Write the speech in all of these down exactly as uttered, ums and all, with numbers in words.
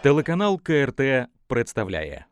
Телеканал Ка Ер Те представляє.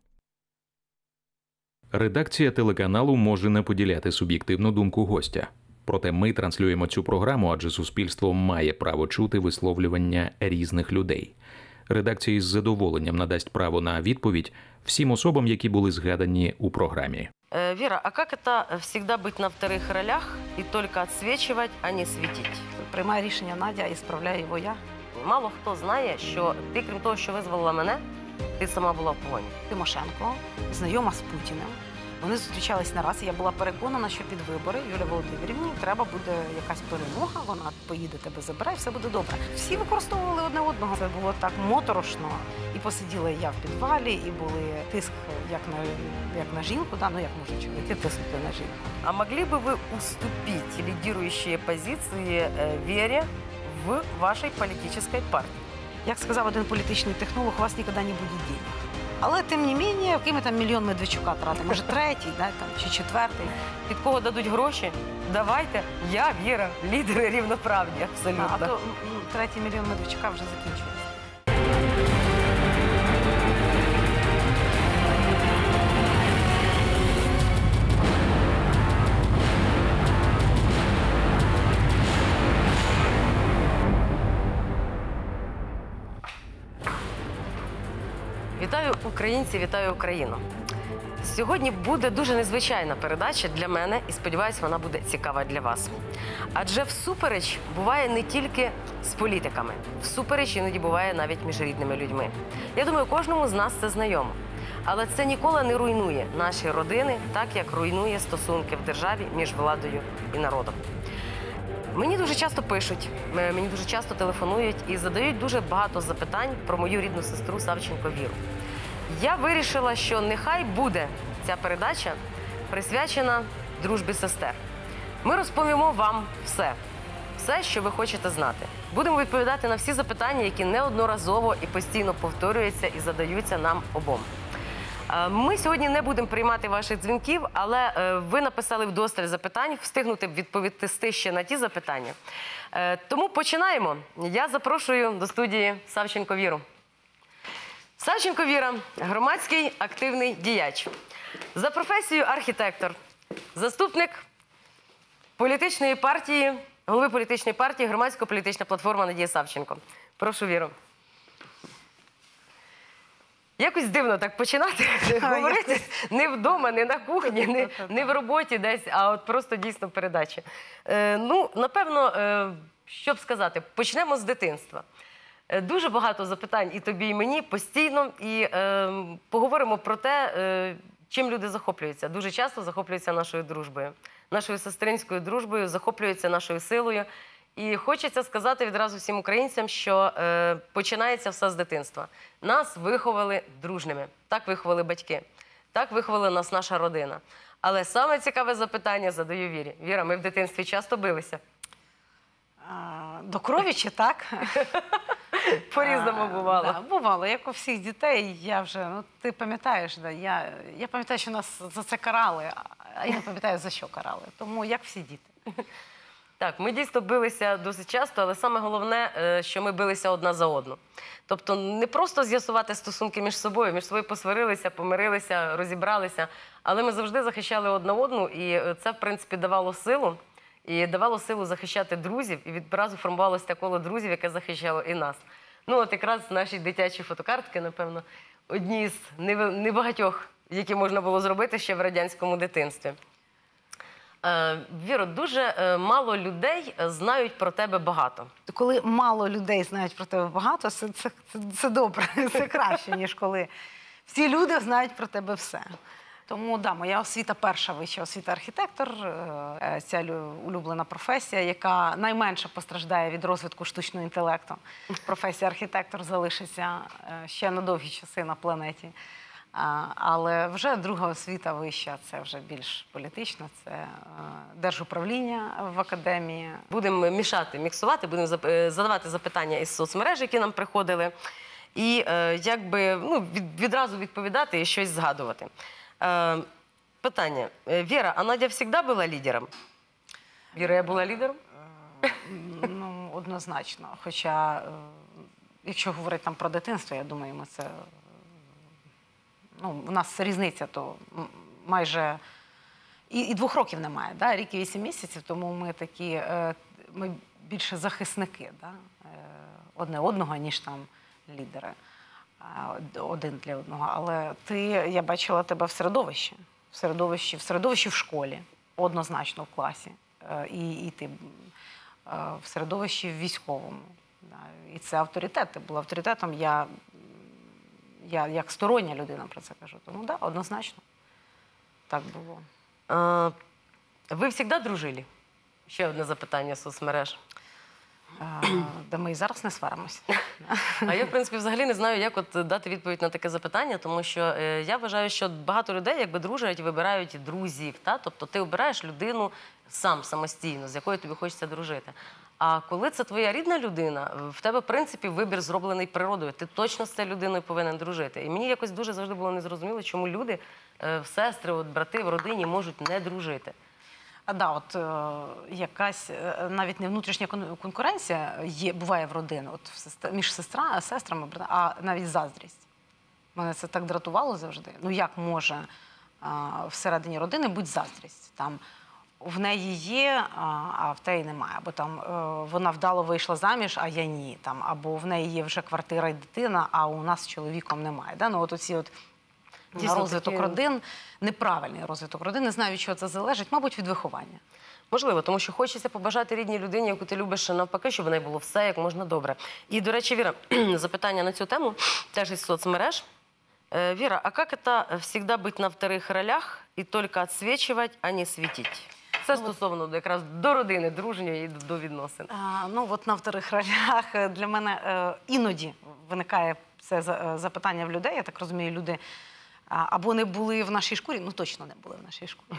Редакція телеканалу може не поділяти суб'єктивну думку гостя. Проте ми транслюємо цю програму, адже суспільство має право чути висловлювання різних людей. Редакція із задоволенням надасть право на відповідь всім особам, які були згадані у програмі. Вера, а как это всегда быть на вторых ролях и только отсвечивать, а не светить? Приймає рішення Надя і справляю його я. Мало хто знає, що ти, крім того, що визволила мене, ти сама була в полоні. Тимошенко знайома з Путіним. Вони зустрічались не раз, і я була переконана, що під вибори Юлії Володимирівні треба буде якась перемога, вона поїде, тебе забере, і все буде добре. Всі використовували одне одного. Це було так моторошно. І посиділа я в підвалі, і були тиск як на, як на жінку, да? Ну як можуть чоловіки тиснути на жінку. А могли бы вы уступить лидирующие позиции Вере в вашей политической партии? Як сказав один політичний технолог, у вас ніколи не буде денег. Але, тим не менше, який ми там мільйон Медведчука тратимо? Може, третій, да, там, чи четвертий? Під кого дадуть гроші? Давайте. Я, Віра, лідери рівноправні, абсолютно. А, а то ну, третій мільйон Медведчука вже закінчується. Вітаю українці, вітаю Україну. Сьогодні буде дуже незвичайна передача для мене і, сподіваюся, вона буде цікава для вас. Адже всупереч буває не тільки з політиками. Всупереч іноді буває навіть між рідними людьми. Я думаю, кожному з нас це знайомо. Але це ніколи не руйнує наші родини, так як руйнує стосунки в державі між владою і народом. Мені дуже часто пишуть, мені дуже часто телефонують і задають дуже багато запитань про мою рідну сестру Савченко Віру. Я вирішила, що нехай буде ця передача присвячена дружбі сестер. Ми розповімо вам все, все, що ви хочете знати. Будемо відповідати на всі запитання, які неодноразово і постійно повторюються і задаються нам обом. Ми сьогодні не будемо приймати ваших дзвінків, але ви написали вдосталь запитань, встигнути відповісти ще на ті запитання. Тому починаємо. Я запрошую до студії Савченко Віру. Савченко Віра – громадський активний діяч. За професією архітектор, заступник політичної партії, голови політичної партії «Громадсько-політична платформа Надія Савченко». Прошу, Віру. Якось дивно так починати говорити не вдома, не на кухні, не, не в роботі десь, а от просто дійсно передачі. Е, ну, напевно, е, що б сказати, почнемо з дитинства. Е, дуже багато запитань і тобі, і мені постійно, і е, поговоримо про те, е, чим люди захоплюються. Дуже часто захоплюються нашою дружбою, нашою сестринською дружбою, захоплюються нашою силою. І хочеться сказати відразу всім українцям, що е, починається все з дитинства. Нас виховали дружними, так виховали батьки, так виховала нас наша родина. Але саме цікаве запитання задаю Вірі. Віра, ми в дитинстві часто билися? А, до крові чи так? По-різному бувало. Да, бувало, як у всіх дітей. Я вже, ну ти пам'ятаєш, да, я, я пам'ятаю, що нас за це карали, а я не пам'ятаю, за що карали. Тому як всі діти. Так, ми дійсно билися досить часто, але саме головне, що ми билися одна за одну. Тобто не просто з'ясувати стосунки між собою, між собою посварилися, помирилися, розібралися, але ми завжди захищали одна одну, і це, в принципі, давало силу, і давало силу захищати друзів, і відразу формувалося те коло друзів, яке захищало і нас. Ну, от якраз наші дитячі фотокартки, напевно, одні з небагатьох, які можна було зробити ще в радянському дитинстві. Віро, дуже мало людей знають про тебе багато. Коли мало людей знають про тебе багато, це, це, це, це добре, це краще, ніж коли всі люди знають про тебе все. Тому, да, моя освіта, перша вища освіта архітектор, ця улюблена професія, яка найменше постраждає від розвитку штучного інтелекту. Професія архітектор залишиться ще на довгі часи на планеті. Але вже друга освіта вища, це вже більш політична, це держуправління в академії. Будемо мішати, міксувати, будемо задавати запитання із соцмереж, які нам приходили, і якби, ну, відразу відповідати і щось згадувати. Питання. Віра, а Надя завжди була лідером? Віра, я була лідером? Ну, однозначно. Хоча якщо говорити там про дитинство, я думаю, ми це, ну, у нас різниця, то майже і, і двох років немає, да? Рік і вісім місяців, тому ми такі, е, ми більше захисники, да? е, одне одного, ніж там лідери, е, один для одного. Але ти, я бачила тебе в середовищі, в середовищі, в середовищі в школі, однозначно в класі, е, і, і ти е, в середовищі в військовому. Да? І це авторитет, ти була авторитетом, я, я як стороння людина про це кажу. Тому так, да, однозначно так було. А, ви завжди дружили? Ще одне запитання з соцмереж. Де ми і зараз не сваримося. А я, в принципі, взагалі не знаю, як от дати відповідь на таке запитання, тому що е, я вважаю, що багато людей, якби дружать, вибирають друзів. Та? Тобто ти обираєш людину сам, самостійно, з якою тобі хочеться дружити. А коли це твоя рідна людина, в тебе, в принципі, вибір зроблений природою. Ти точно з цією людиною повинен дружити. І мені якось дуже завжди було незрозуміло, чому люди, е, сестри, от, брати в родині можуть не дружити. А да, от е, якась е, навіть не внутрішня кон- конкуренція є, буває в родині, от в сестра, між сестра, сестрами, брата, а навіть заздрість. Мене це так дратувало завжди. Ну як може е, всередині родини бути заздрість? Там в неї є, а, а в теї немає. Або там е, вона вдало вийшла заміж, а я ні. Там, або в неї є вже квартира і дитина, а у нас з чоловіком немає. Да? Ну, от оці от Дійсно, розвиток такі- родин, неправильний розвиток родин. Не знаю, від чого це залежить. Мабуть, від виховання. Можливо, тому що хочеться побажати рідній людині, яку ти любиш, навпаки, щоб в неї було все як можна добре. І, до речі, Віра, запитання на цю тему теж із соцмереж. Е, Віра, а як це завжди бути на вторих ролях і тільки відсвічувати, а не світити? Це стосовно якраз до родини, дружньої і до відносин. А, ну, от на вторих ролях для мене е, іноді виникає це за- е, запитання в людей. Я так розумію, люди а, або не були в нашій шкурі, ну точно не були в нашій шкурі.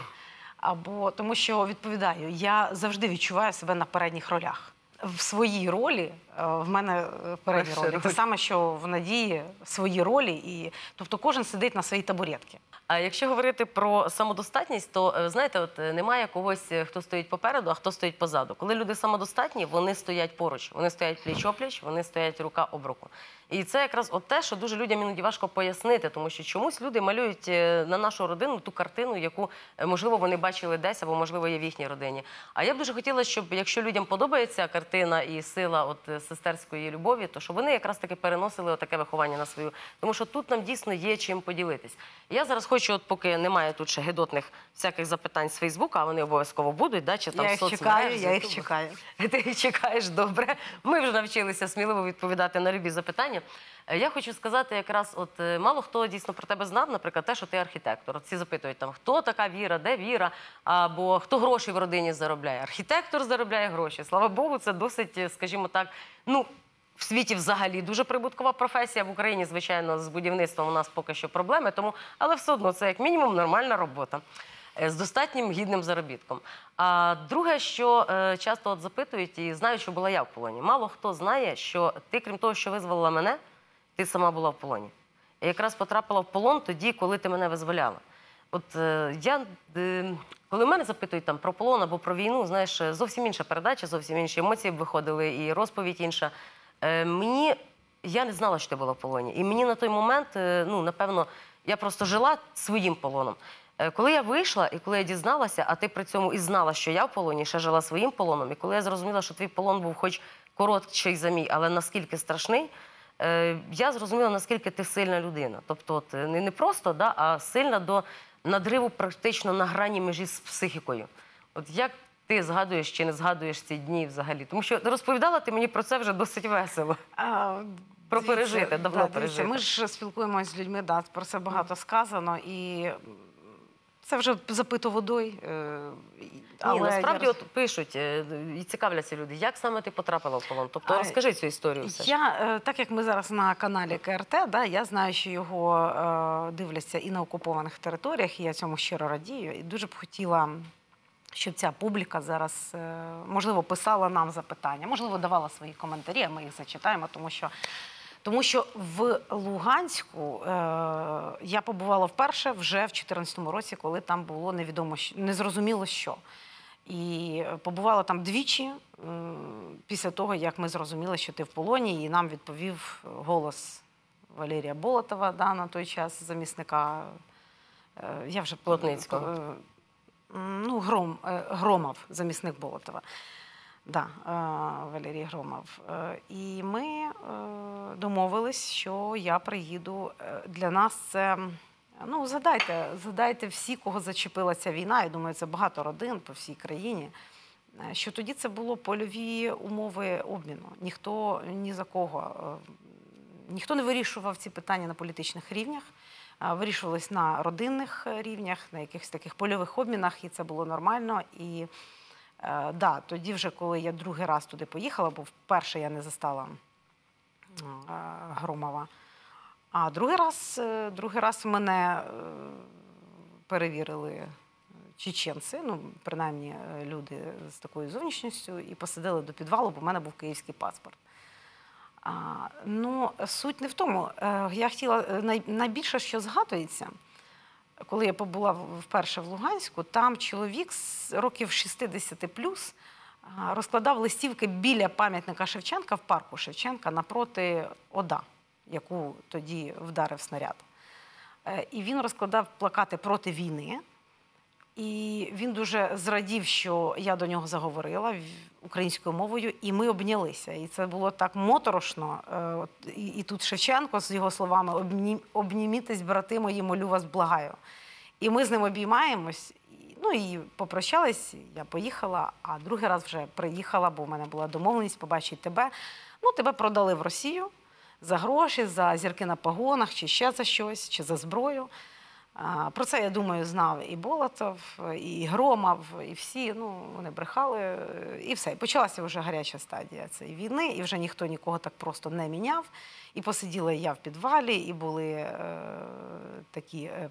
Або тому, що відповідаю, я завжди відчуваю себе на передніх ролях. В своїй ролі е, в мене е, передні Перша ролі. роль. Те саме, що в Надії свої ролі, і тобто кожен сидить на своїй табуретці. А якщо говорити про самодостатність, то, е, знаєте, от е, немає когось, е, хто стоїть попереду, а хто стоїть позаду. Коли люди самодостатні, вони стоять поруч, вони стоять пліч-опліч, вони стоять рука об руку. І це якраз от те, що дуже людям іноді важко пояснити, тому що чомусь люди малюють е, на нашу родину ту картину, яку, е, можливо, вони бачили десь, або, можливо, є в їхній родині. А я б дуже хотіла, щоб, якщо людям подобається картина і сила от е, сестерської любові, то щоб вони якраз таки переносили отаке виховання на свою. Тому що тут нам дійсно є чим поділитись. Я зараз хочу, от поки немає тут ще гидотних всяких запитань з Фейсбука, а вони обов'язково будуть, да, чи там Я їх соцмереж, чекаю, я їх Ютубу. чекаю. Ти їх чекаєш, добре. Ми вже навчилися сміливо відповідати на любі запитання. Е, Я хочу сказати, якраз от е, мало хто дійсно про тебе знав, наприклад, те, що ти архітектор. От всі запитують там, хто така Віра, де Віра, або хто гроші в родині заробляє. Архітектор заробляє гроші. Слава Богу, це досить, е, скажімо так, ну, в світі взагалі дуже прибуткова професія. В Україні, звичайно, з будівництвом у нас поки що проблеми, тому, але все одно це як мінімум нормальна робота е, з достатнім гідним заробітком. А друге, що е, часто от запитують і знають, що була я в полоні. Мало хто знає, що ти, крім того, що визволила мене, ти сама була в полоні. І якраз потрапила в полон тоді, коли ти мене визволяла. От е, я, е, коли мене запитують там про полон або про війну, знаєш, зовсім інша передача, зовсім інші емоції б виходили, і розповідь інша. Е, мені, я не знала, що ти була в полоні. І мені на той момент, е, ну, напевно, я просто жила своїм полоном. Е, коли я вийшла, і коли я дізналася, а ти при цьому і знала, що я в полоні, ще жила своїм полоном, і коли я зрозуміла, що твій полон був хоч коротший за мій, але наскільки страшний, е, я зрозуміла, наскільки ти сильна людина. Тобто от, не, не просто, да, а сильна до надриву практично на грані межі з психікою. От як ти згадуєш чи не згадуєш ці дні взагалі? Тому що розповідала ти мені про це вже досить весело. А, Про дивіться, пережити, давно да, пережити. Ми ж спілкуємося з людьми, да, про це багато сказано, і це вже запито водою. е, і- Ні, насправді я от пишуть е, і цікавляться люди, як саме ти потрапила в полон. Тобто А, розкажи цю історію все ж. Я, е, так як ми зараз на каналі К Р Т, да, я знаю, що його е, дивляться і на окупованих територіях, і я цьому щиро радію. І дуже б хотіла, щоб ця публіка зараз, е, можливо, писала нам запитання, можливо, давала свої коментарі, а ми їх зачитаємо, тому що, тому що в Луганську е, я побувала вперше вже в дві тисячі чотирнадцятому році, коли там було невідомо, що- незрозуміло що. І побувала там двічі після того, як ми зрозуміли, що ти в полоні, і нам відповів голос Валерія Болотова, да, на той час замісника, я вже Плотницького. Ну, Гром, Громов, замісник Болотова. Да, Валерій Громов. І ми домовились, що я приїду. Для нас це, ну, згадайте, згадайте всі, кого зачепила ця війна, я думаю, це багато родин по всій країні, що тоді це було польові умови обміну. Ніхто ні за кого, ніхто не вирішував ці питання на політичних рівнях, вирішувались на родинних рівнях, на якихось таких польових обмінах, і це було нормально. І Е, да, тоді вже, коли я другий раз туди поїхала, бо вперше я не застала е, Громова, а другий раз, е, другий раз мене е, перевірили чеченці, ну, принаймні люди з такою зовнішністю, і посадили до підвалу, бо в мене був київський паспорт. А, ну, суть не в тому. Е, я хотіла, най, найбільше, що згадується, коли я побула вперше в Луганську, там чоловік з років шістдесят плюс розкладав листівки біля пам'ятника Шевченка в парку Шевченка напроти ОДА, яку тоді вдарив снаряд. І він розкладав плакати проти війни. І він дуже зрадів, що я до нього заговорила українською мовою, і ми обнялися. І це було так моторошно. І тут Шевченко з його словами «Обнімітесь, брати мої, молю вас, благаю». І ми з ним обіймаємось. Ну і попрощались, я поїхала, а другий раз вже приїхала, бо в мене була домовленість побачити тебе. Ну, тебе продали в Росію за гроші, за зірки на погонах, чи ще за щось, чи за зброю. Про це, я думаю, знав і Болотов, і Громов, і всі, ну, вони брехали, і все. І почалася вже гаряча стадія цієї війни, і вже ніхто нікого так просто не міняв. І посиділа я в підвалі, і були е, такі е,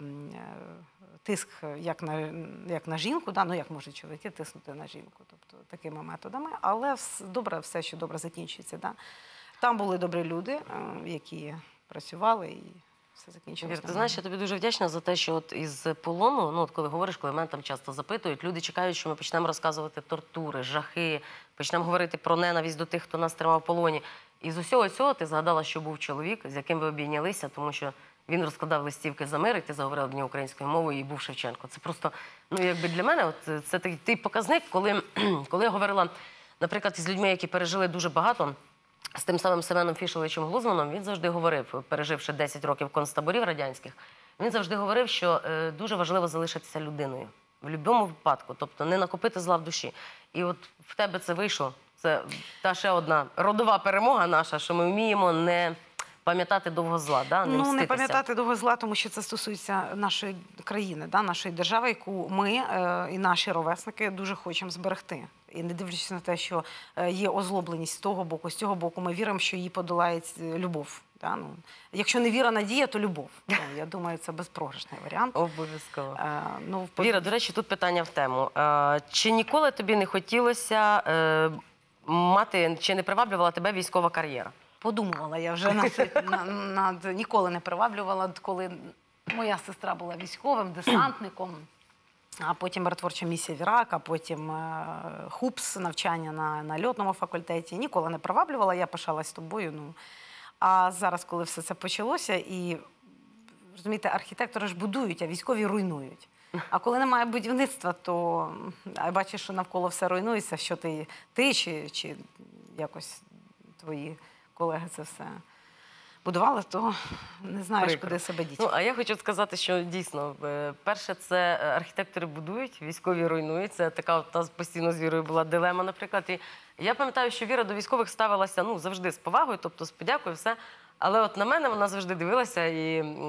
тиск, як на, як на жінку, да? Ну, як можуть чоловіки тиснути на жінку, тобто такими методами. Але добре, все, що добре закінчується. Да? Там були добрі люди, е, які працювали, і все закінчилося. Вір, ти знаєш, я тобі дуже вдячна за те, що от із полону, ну от коли говориш, коли мене там часто запитують, люди чекають, що ми почнемо розказувати тортури, жахи, почнемо говорити про ненависть до тих, хто нас тримав в полоні. І з усього цього ти згадала, що був чоловік, з яким ви обійнялися, тому що він розкладав листівки за мир, і ти заговорила до нього українською мовою, і був Шевченко. Це просто, ну якби для мене, от це такий показник, коли, коли я говорила, наприклад, із людьми, які пережили дуже багато, з тим самим Семеном Фішовичем Глузманом, він завжди говорив, переживши десять років концтаборів радянських, він завжди говорив, що е, дуже важливо залишитися людиною. В будь-якому випадку, тобто не накопити зла в душі. І от в тебе це вийшло. Це та ще одна родова перемога наша, що ми вміємо не пам'ятати довго зла, да? Не ну, мститися. Не пам'ятати довго зла, тому що це стосується нашої країни, да? Нашої держави, яку ми е, і наші ровесники дуже хочемо зберегти. І не дивлячись на те, що є озлобленість з того боку, з цього боку, ми віримо, що її подолає любов. Да? Ну, якщо не віра, надія, то любов. Ну, я думаю, це безпрограшний варіант. Обов'язково. Е, ну, Віра, до речі, тут питання в тему. Е, чи ніколи тобі не хотілося е, мати, чи не приваблювала тебе військова кар'єра? Подумувала я вже над, над, над, ніколи не приваблювала, коли моя сестра була військовим, десантником, а потім миротворча місія в Ірак, а потім е, ХУПС, навчання на, на льотному факультеті. Ніколи не приваблювала, я пишалась тобою. Ну. А зараз, коли все це почалося, і, розумієте, архітектори ж будують, а військові руйнують. А коли немає будівництва, то а бачиш, що навколо все руйнується, що ти, ти чи, чи якось твої колеги це все будували, то не знаєш, Прикро. куди себе діти. Ну, а я хочу сказати, що дійсно, перше, це архітектори будують, військові руйнують. Це така от та постійно з Вірою була дилема, наприклад. І я пам'ятаю, що Віра до військових ставилася, ну, завжди з повагою, тобто з подякою, все. Але от на мене вона завжди дивилася і,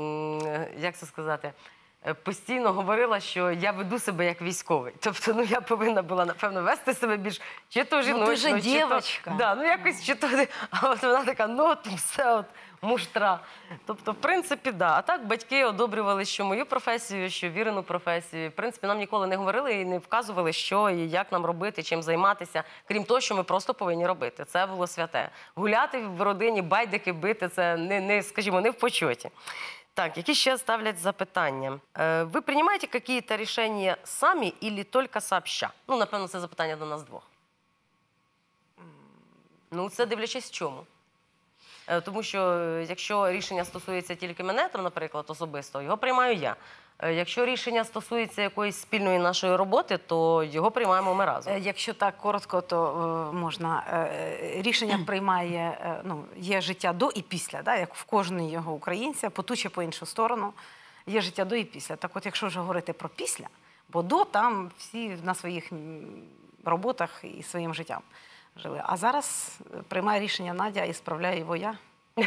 як це сказати, постійно говорила, що я веду себе як військовий. Тобто, ну, я повинна була, напевно, вести себе більш чи то жіночно, ну, ти же чи дівчинка. то... Да, ну, якось, чи то... А от вона така, ну, от все, от, муштра. Тобто, в принципі, да. А так батьки одобрювали, що мою професію, що Вірину професію. В принципі, нам ніколи не говорили і не вказували, що і як нам робити, чим займатися. Крім того, що ми просто повинні робити. Це було святе. Гуляти в родині, байдики бити, це не, не скажімо, не в почоті. Так, які ще ставлять запитання? Е, Ви приймаєте якісь рішення самі або тільки сообща? Ну, напевно, це запитання до нас двох. Ну, це дивлячись в чому. Е, Тому що, е, якщо рішення стосується тільки мене, там, наприклад, особисто, його приймаю я. Е, Якщо рішення стосується якоїсь спільної нашої роботи, то його приймаємо ми разом. Е, Якщо так коротко, то е, можна. Е, рішення приймає, е, ну, є життя до і після, да, як в кожного його українця, по ту чи по іншу сторону, є життя до і після. Так от, якщо вже говорити про після, бо до там всі на своїх м, роботах і своїм життям жили. А зараз приймає рішення Надя і справляє його я.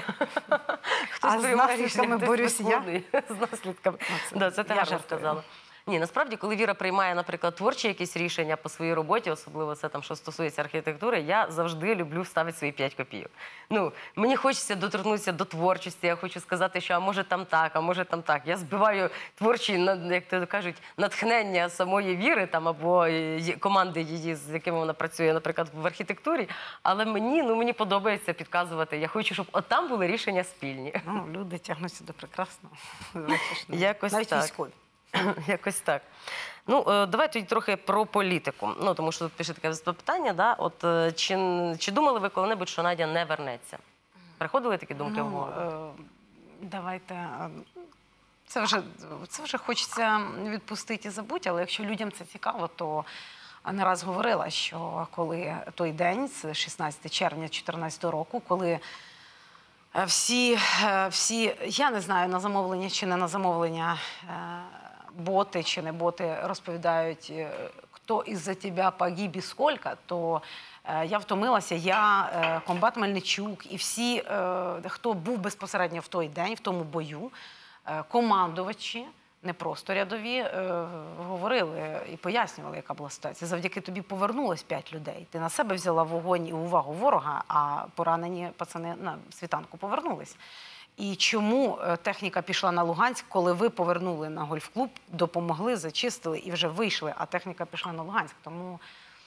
Хтось А з приймає наслідками рішення, борюсь хтось я. виконує. З наслідками. це Да, це ти я гарно жартую. сказала. Ні, насправді, коли Віра приймає, наприклад, творчі якісь рішення по своїй роботі, особливо це там, що стосується архітектури, я завжди люблю вставити свої п'ять копійок. Ну, мені хочеться доторкнутися до творчості, я хочу сказати, що а може там так, а може там так. Я збиваю творчі, на- як то кажуть, натхнення самої Віри там, або е, команди її, з якими вона працює, наприклад, в архітектурі, але мені, ну, мені подобається підказувати. Я хочу, щоб от там були рішення спільні. Ну, люди тягнуться до прекрасного. Бачиш, ну, Якось навіть так. військові. Якось так. Ну, е, давай тоді трохи про політику. Ну, тому що тут пише таке запитання, да? От, е, чи, чи думали ви коли-небудь, що Надя не вернеться? Приходили такі думки в Ну, голову? е, давайте. е, Це вже, це вже хочеться відпустити і забути, але якщо людям це цікаво, то не раз говорила, що коли той день, це шістнадцяте червня дві тисячі чотирнадцятого року, коли е, всі, е, всі, я не знаю, на замовлення чи не на замовлення, е, боти чи не боти розповідають, е, хто із-за тебе погиб і скільки, то е, я втомилася, я, е, комбат Мельничук і всі, е, хто був безпосередньо в той день, в тому бою, е, командувачі, не просто рядові, е, говорили і пояснювали, яка була ситуація. Завдяки тобі повернулось п'ять людей. Ти на себе взяла вогонь і увагу ворога, а поранені пацани на світанку повернулись. І чому е, техніка пішла на Луганськ, коли ви повернули на гольф-клуб, допомогли, зачистили і вже вийшли, а техніка пішла на Луганськ. Тому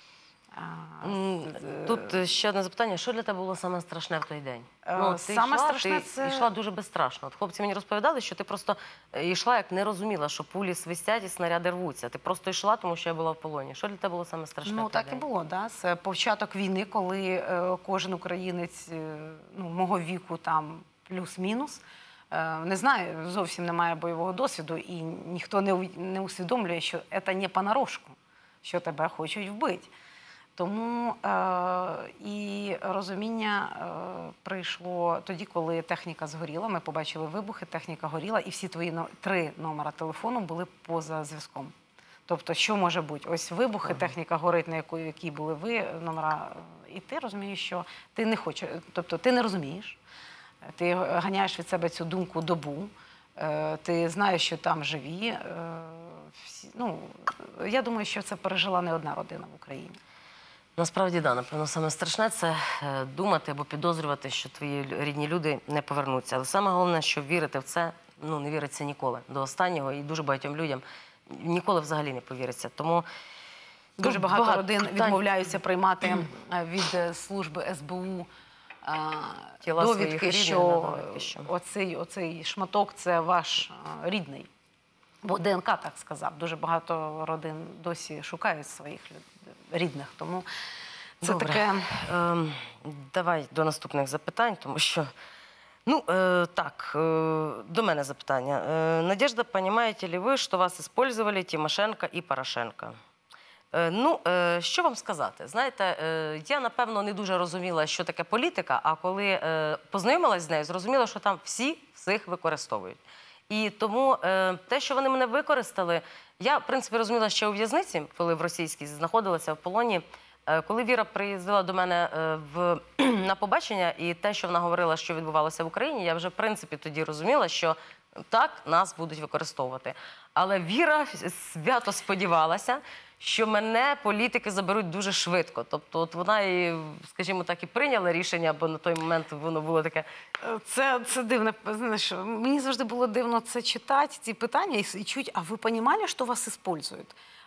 а, М, е, Тут е, ще одне запитання. Що для тебе було саме страшне в той день? Е, Ну, ти саме йшла, страшне ти це- йшла дуже безстрашно. От хлопці мені розповідали, що ти просто е, йшла, як не розуміла, що пулі свистять і снаряди рвуться. Ти просто йшла, тому що я була в полоні. Що для тебе було саме страшне Ну, в той так і день? було, да. Це початок війни, коли е, кожен українець е, ну, мого віку там плюс-мінус. Е, не знаю, зовсім немає бойового досвіду, і ніхто не, у- не усвідомлює, що це не понарошку, що тебе хочуть вбити. Тому е, і розуміння е, прийшло тоді, коли техніка згоріла. Ми побачили вибухи, техніка горіла, і всі твої но- три номера телефону були поза зв'язком. Тобто, що може бути? Ось вибухи, техніка горить, на яку- якій були ви, номера. І ти розумієш, що ти не хочеш, тобто ти не розумієш, ти ганяєш від себе цю думку добу, е, ти знаєш, що там живі. е, всі- Ну, я думаю, що це пережила не одна родина в Україні. Насправді, да, напевно, саме страшне це е, думати або підозрювати, що твої лю- рідні люди не повернуться. Але саме головне, що вірити в це, ну, не віриться ніколи до останнього, і дуже багатьом людям ніколи взагалі не повіриться. Тому Дуже тут багато родин питань. відмовляються приймати е, від е, служби ес бе у е, Тіла своїх довідки, рідних, що да, довідки, що. оцей, оцей шматок – це ваш е, рідний. Бо де ен ка так сказав. Дуже багато родин досі шукають своїх люд- рідних. Тому це Добре. таке... Ем, давай до наступних запитань, тому що. Ну, э, так, э, до мене запитання. Э, Надежда, понимаете ли ви, що вас использовали Тимошенко і Порошенко? Е, Ну, е, що вам сказати? Знаєте, е, я, напевно, не дуже розуміла, що таке політика, а коли е, познайомилась з нею, зрозуміла, що там всі всіх використовують. І тому е, те, що вони мене використали, я, в принципі, розуміла ще у в'язниці, коли в російській знаходилася в полоні. Е, Коли Віра приїздила до мене е, в, на побачення, і те, що вона говорила, що відбувалося в Україні, я вже, в принципі, тоді розуміла, що так, нас будуть використовувати. Але Віра свято сподівалася, що мене політики заберуть дуже швидко. Тобто от вона, і, скажімо так, і прийняла рішення, бо на той момент воно було таке. Це, це дивно. Знаєш, мені завжди було дивно це читати, ці питання, і, і чуть, а ви розуміли, що вас використовують?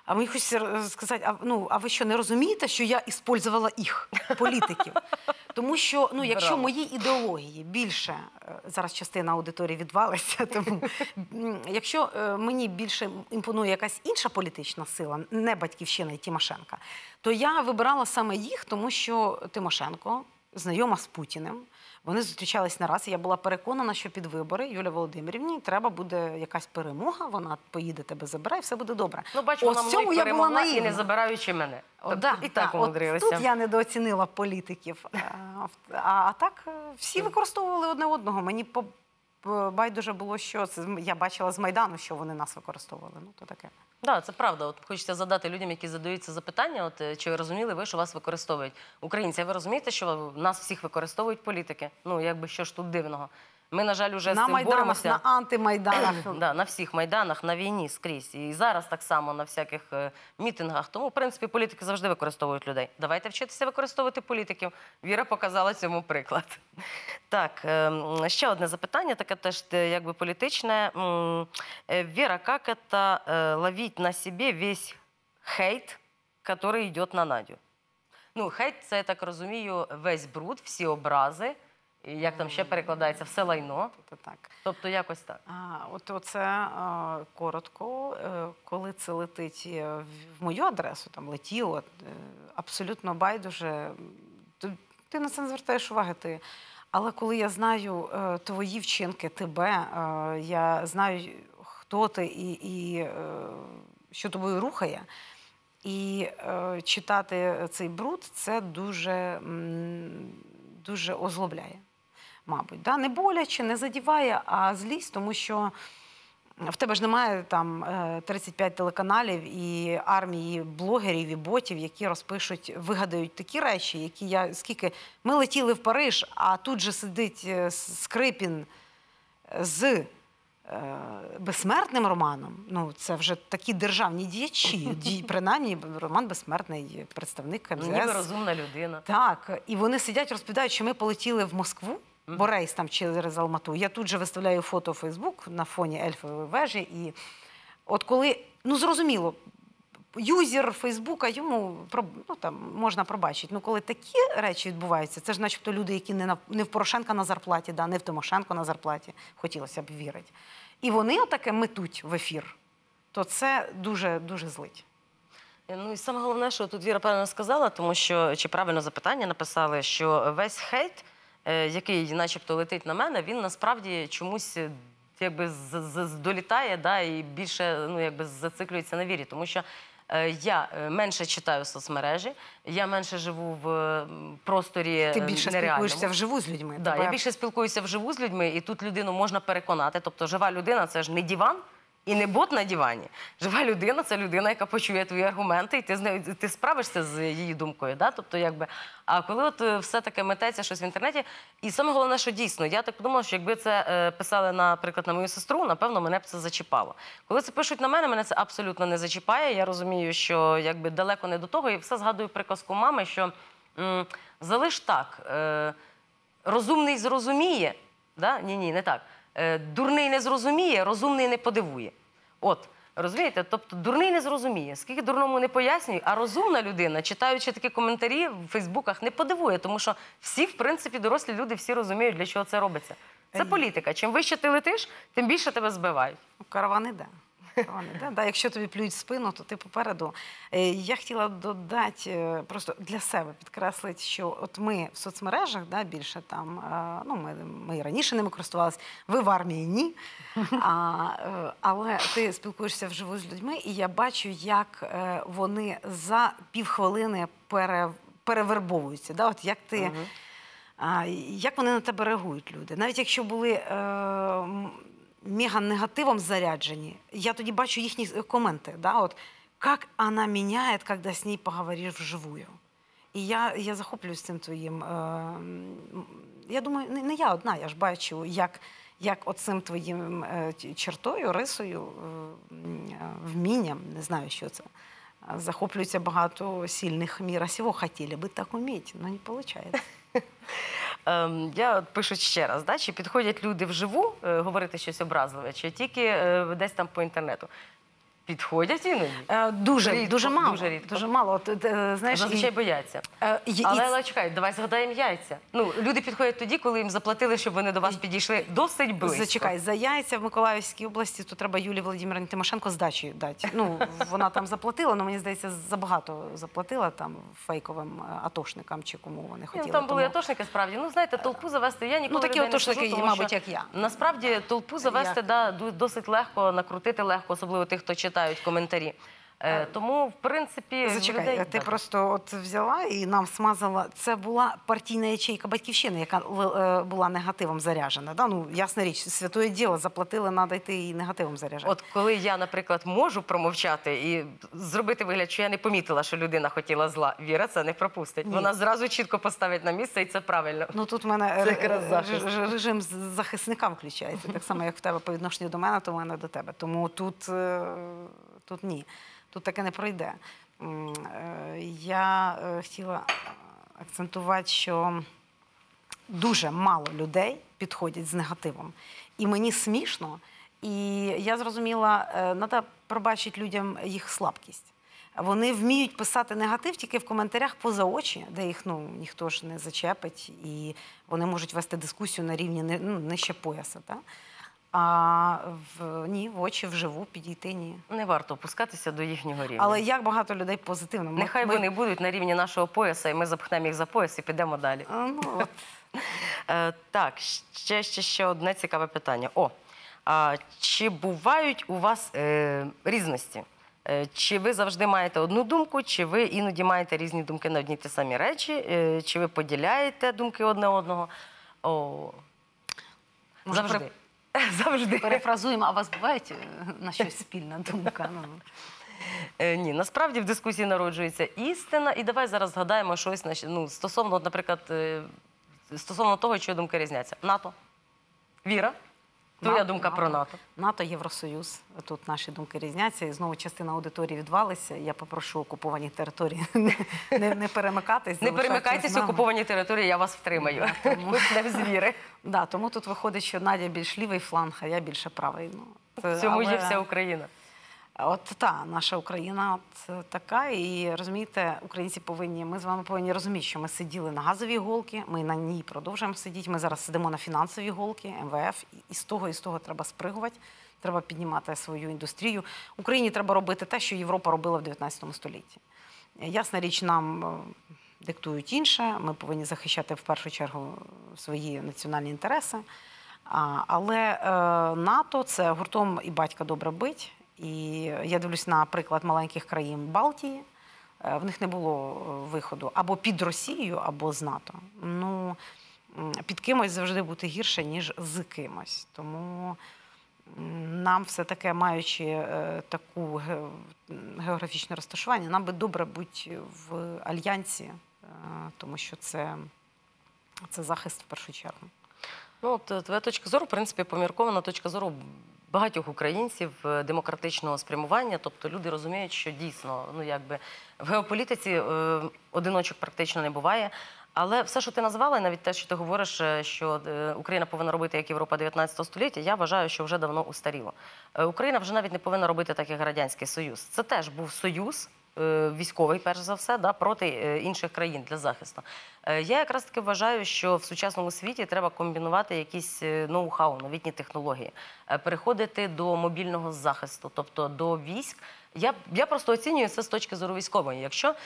А мені хочеться сказати, а, ну, а ви що, не розумієте, що я використовувала їх, політиків? Тому що, ну, якщо Браво. мої ідеології більше, е, зараз частина аудиторії відвалиться, тому м, якщо е, мені більше імпонує якась інша політична сила, не Батьківщина і Тимошенка, то я вибирала саме їх, тому що Тимошенко знайома з Путіним. Вони зустрічались не раз, і я була переконана, що під вибори Юлії Володимирівні треба буде якась перемога, вона поїде, тебе забере, і все буде добре. Ну, бачу, Ось вона в цьому мною я була перемогла і наївна. не забираючи мене. О, Тобто да, і так да. умудрилися. От тут я недооцінила політиків. А, а, а так е, всі використовували одне одного. Мені по, по- байдуже було, що це, я бачила з Майдану, що вони нас використовували. Ну, то таке. Так, да, це правда. От хочеться задати людям, які задаються запитання, от е, чи ви розуміли ви, що вас використовують українці? А ви розумієте, що нас всіх використовують політики? Ну, якби що ж тут дивного? Ми, на жаль, уже з На цим майданах, боремося. на антимайданах. Да, на всіх майданах, на війні скрізь. І зараз так само на всяких е, мітингах. Тому, в принципі, політики завжди використовують людей. Давайте вчитися використовувати політиків. Віра показала цьому приклад. Так, е, м, ще одне запитання, таке теж е, якби політичне. М, е, Віра, як це е, ловить на собі весь хейт, який йде на Надю? Ну, хейт – це, я так розумію, весь бруд, всі образи, і як там ще перекладається, все лайно. Тобто так. Тобто якось так. А, от оце а, коротко, е, коли це летить е, в- в мою адресу, там летіло, е, абсолютно байдуже. Ти, ти на це не звертаєш уваги. Ти. Але коли я знаю е, твої вчинки, тебе, е, я знаю, хто ти і, і е, що тобою рухає, і е, читати цей бруд, це дуже, м, дуже озлобляє. Мабуть, да? Не боляче, не задіває, а злість, тому що в тебе ж немає там е, тридцять п'ять телеканалів і армії блогерів і ботів, які розпишуть, вигадають такі речі, які я скільки ми летіли в Париж, а тут же сидить е, Скрипін з е, безсмертним Романом. Ну це вже такі державні діячі. Ді- Принаймні Роман Безсмертний, представник Ну, ніби МЗС. розумна людина. Так, і вони сидять, розповідають, що ми полетіли в Москву, бо рейс там через Алмату. Я тут же виставляю фото у Фейсбук на фоні Ельфової вежі. І от коли, ну зрозуміло, юзер Фейсбука йому про- ну, там, можна пробачити. Ну коли такі речі відбуваються, це ж начебто люди, які не, на, не в Порошенка на зарплаті, да, не в Тимошенко на зарплаті, хотілося б вірити. І вони отаке метуть в ефір, то це дуже, дуже злить. Ну і саме головне, що тут Віра правильно сказала, тому що, чи правильно запитання написали, що весь хейт, е, який начебто летить на мене, він насправді чомусь е, якби з- з- здолітає, да, і більше ну, якби зациклюється на вірі. Тому що е, я е, менше читаю соцмережі, я менше живу в м, просторі Ти е, більше нереальному. спілкуєшся вживу з людьми. Да, Тебе- я більше спілкуюся вживу з людьми, і тут людину можна переконати. Тобто жива людина – це ж не диван і не бот на дивані. Жива людина – це людина, яка почує твої аргументи, і ти з нею ти справишся з її думкою. Да? Тобто, якби, а коли от е, все таке мететься щось в інтернеті, і саме головне, що дійсно, я так подумала, що якби це е, писали, наприклад, на мою сестру, напевно, мене б це зачіпало. Коли це пишуть на мене, мене це абсолютно не зачіпає. Я розумію, що якби далеко не до того, і все згадую приказку мами, що м, залиш так. Е, Розумний зрозуміє, да? ні, ні, не так. Е, дурний не зрозуміє, розумний не подивує. От, розумієте? Тобто дурний не зрозуміє, скільки дурному не пояснює, а розумна людина, читаючи такі коментарі в Фейсбуках, не подивує, тому що всі, в принципі, дорослі люди, всі розуміють, для чого це робиться. Це політика. Чим вище ти летиш, тим більше тебе збивають. Караван іде. Караван іде. Да, якщо тобі плюють в спину, то ти попереду. Е, Я хотіла додати, е, просто для себе підкреслити, що от ми в соцмережах, да, більше там, е, ну, ми, ми і раніше ними користувалися, ви в армії ні. А, е, але ти спілкуєшся вживу з людьми, і я бачу, як е, вони за півхвилини пере, перевербовуються. Да? От як ти... Мгм. А, як вони на тебе реагують, люди? Навіть якщо були е, м, мега-негативом заряджені, я тоді бачу їхні коменти. Да? От, як вона міняє, коли з нею поговориш вживую. І я, я захоплююсь цим твоїм. Е, м, я думаю, не, не я одна, я ж бачу, як, як оцим твоїм е, чертою, рисою, е, м, е, вмінням, не знаю, що це. Захоплюється багато сильних міра сього. Хотіли би так вміти, але не виходить. Ем, я от пишу ще раз, да? Чи підходять люди вживу е, говорити щось образливе, чи тільки е, десь там по інтернету. підходять іноді. Е, Дуже, Рідко, дуже мало. дуже рідко. Дуже мало. От, е, знаєш, Зазвичай і- бояться. е, і- і- Але, але чекай, давай згадаємо яйця. Ну, люди підходять тоді, коли їм заплатили, щоб вони до вас підійшли досить близько. Зачекай, за яйця в Миколаївській області, то треба Юлії Володимирівні Тимошенко здачі дати. Ну, вона там заплатила, але мені здається, забагато заплатила там фейковим е, атошникам чи кому вони Ну, хотіли. там були тому- атошники, справді. Ну, знаєте, толпу завести, я ніколи Ну, такі людей не атошники, кажу, тому мабуть, що як я. Насправді, толпу завести, Як? да, ду- досить легко, накрутити легко, особливо тих, хто читають коментарі. Е, тому, в принципі, Зачекай, людей... ти Так. просто от взяла і нам смазала. Це була партійна ячейка Батьківщини, яка е, була негативом заряджена. Да? Ну, ясна річ, святое діло, заплатили, треба йти і негативом заряджати. От коли я, наприклад, можу промовчати і зробити вигляд, що я не помітила, що людина хотіла зла, Віра це не пропустить. Ні. Вона зразу чітко поставить на місце, і це правильно. Ну тут в мене Це ре- якраз захист. ре- режим з- захисника включається, так само, як в тебе по відношенню до мене, то в мене до тебе. Тому тут, е, тут ні, тут таке не пройде. М, е, Я е, хотіла акцентувати, що дуже мало людей підходять з негативом. І мені смішно, і я зрозуміла, треба пробачити людям їх слабкість. Вони вміють писати негатив тільки в коментарях поза очі, де їх ну, ніхто ж не зачепить, і вони можуть вести дискусію на рівні ни- ну, нижче пояса. Та? А в, ні, в очі вживу підійти ні. Не варто опускатися до їхнього рівня. Але як багато людей позитивно. Ми- Нехай ми- вони будуть на рівні нашого пояса, і ми запхнемо їх за пояс і підемо далі. А, Ну, от. Е, так, ще, ще, ще одне цікаве питання. О, а чи бувають у вас е, різності? Е, чи ви завжди маєте одну думку, чи ви іноді маєте різні думки на одні й ті самі речі, е, чи ви поділяєте думки одне одного? О, Може, завжди. пере- Завжди. Перефразуємо, а у вас буває е, на щось спільна думка? Ну, Е, ні, насправді в дискусії народжується істина. І давай зараз згадаємо щось на щ- ну, стосовно, от, наприклад, е, стосовно того, що думки різняться. НАТО. Віра, твоя НАТО, думка про НАТО. НАТО, Євросоюз. Тут наші думки різняться. І знову частина аудиторії відвалися. Я попрошу окуповані території не, не, не перемикатись. Не залишатися перемикайтеся з нами. окуповані території, я вас втримаю. Хоч не в звіри. Да, тому тут виходить, що Надя більш лівий фланг, а я більше правий. Ну, це- В цьому але- є вся Україна. От та наша Україна от е, така, і розумієте, українці повинні. Ми з вами повинні розуміти, що ми сиділи на газовій голці, ми на ній продовжуємо сидіти. Ми зараз сидимо на фінансовій голці, ем ве еф, і- і з того, і з того треба спригувати. Треба піднімати свою індустрію. Україні треба робити те, що Європа робила в дев'ятнадцятому столітті. Е, Ясна річ, нам е, диктують інше. Ми повинні захищати в першу чергу свої національні інтереси. А, але е, НАТО це гуртом і батька добре бить. І я дивлюсь на приклад маленьких країн Балтії. Е, В них не було е, виходу або під Росією, або з НАТО. Ну, м, під кимось завжди бути гірше, ніж з кимось. Тому м, нам все-таки, маючи е, таку ге- географічне розташування, нам би добре бути в альянсі, е, тому що це, це захист в першу чергу. Ну, от е, твоя точка зору, в принципі, поміркована точка зору багатьох українців е, демократичного спрямування. Тобто люди розуміють, що дійсно, ну якби в геополітиці е, одиночок практично не буває. Але все, що ти назвала, і навіть те, що ти говориш, е, що е, Україна повинна робити як Європа дев'ятнадцятого століття, я вважаю, що вже давно устаріло. Е, Україна вже навіть не повинна робити так, як Радянський Союз. Це теж був союз. е, Військовий, перш за все, да, проти е, інших країн для захисту. Е, Я якраз таки вважаю, що в сучасному світі треба комбінувати якісь е, ноу-хау, новітні технології, е, переходити до мобільного захисту, тобто до військ. Я, я просто оцінюю це з точки зору військової. Якщо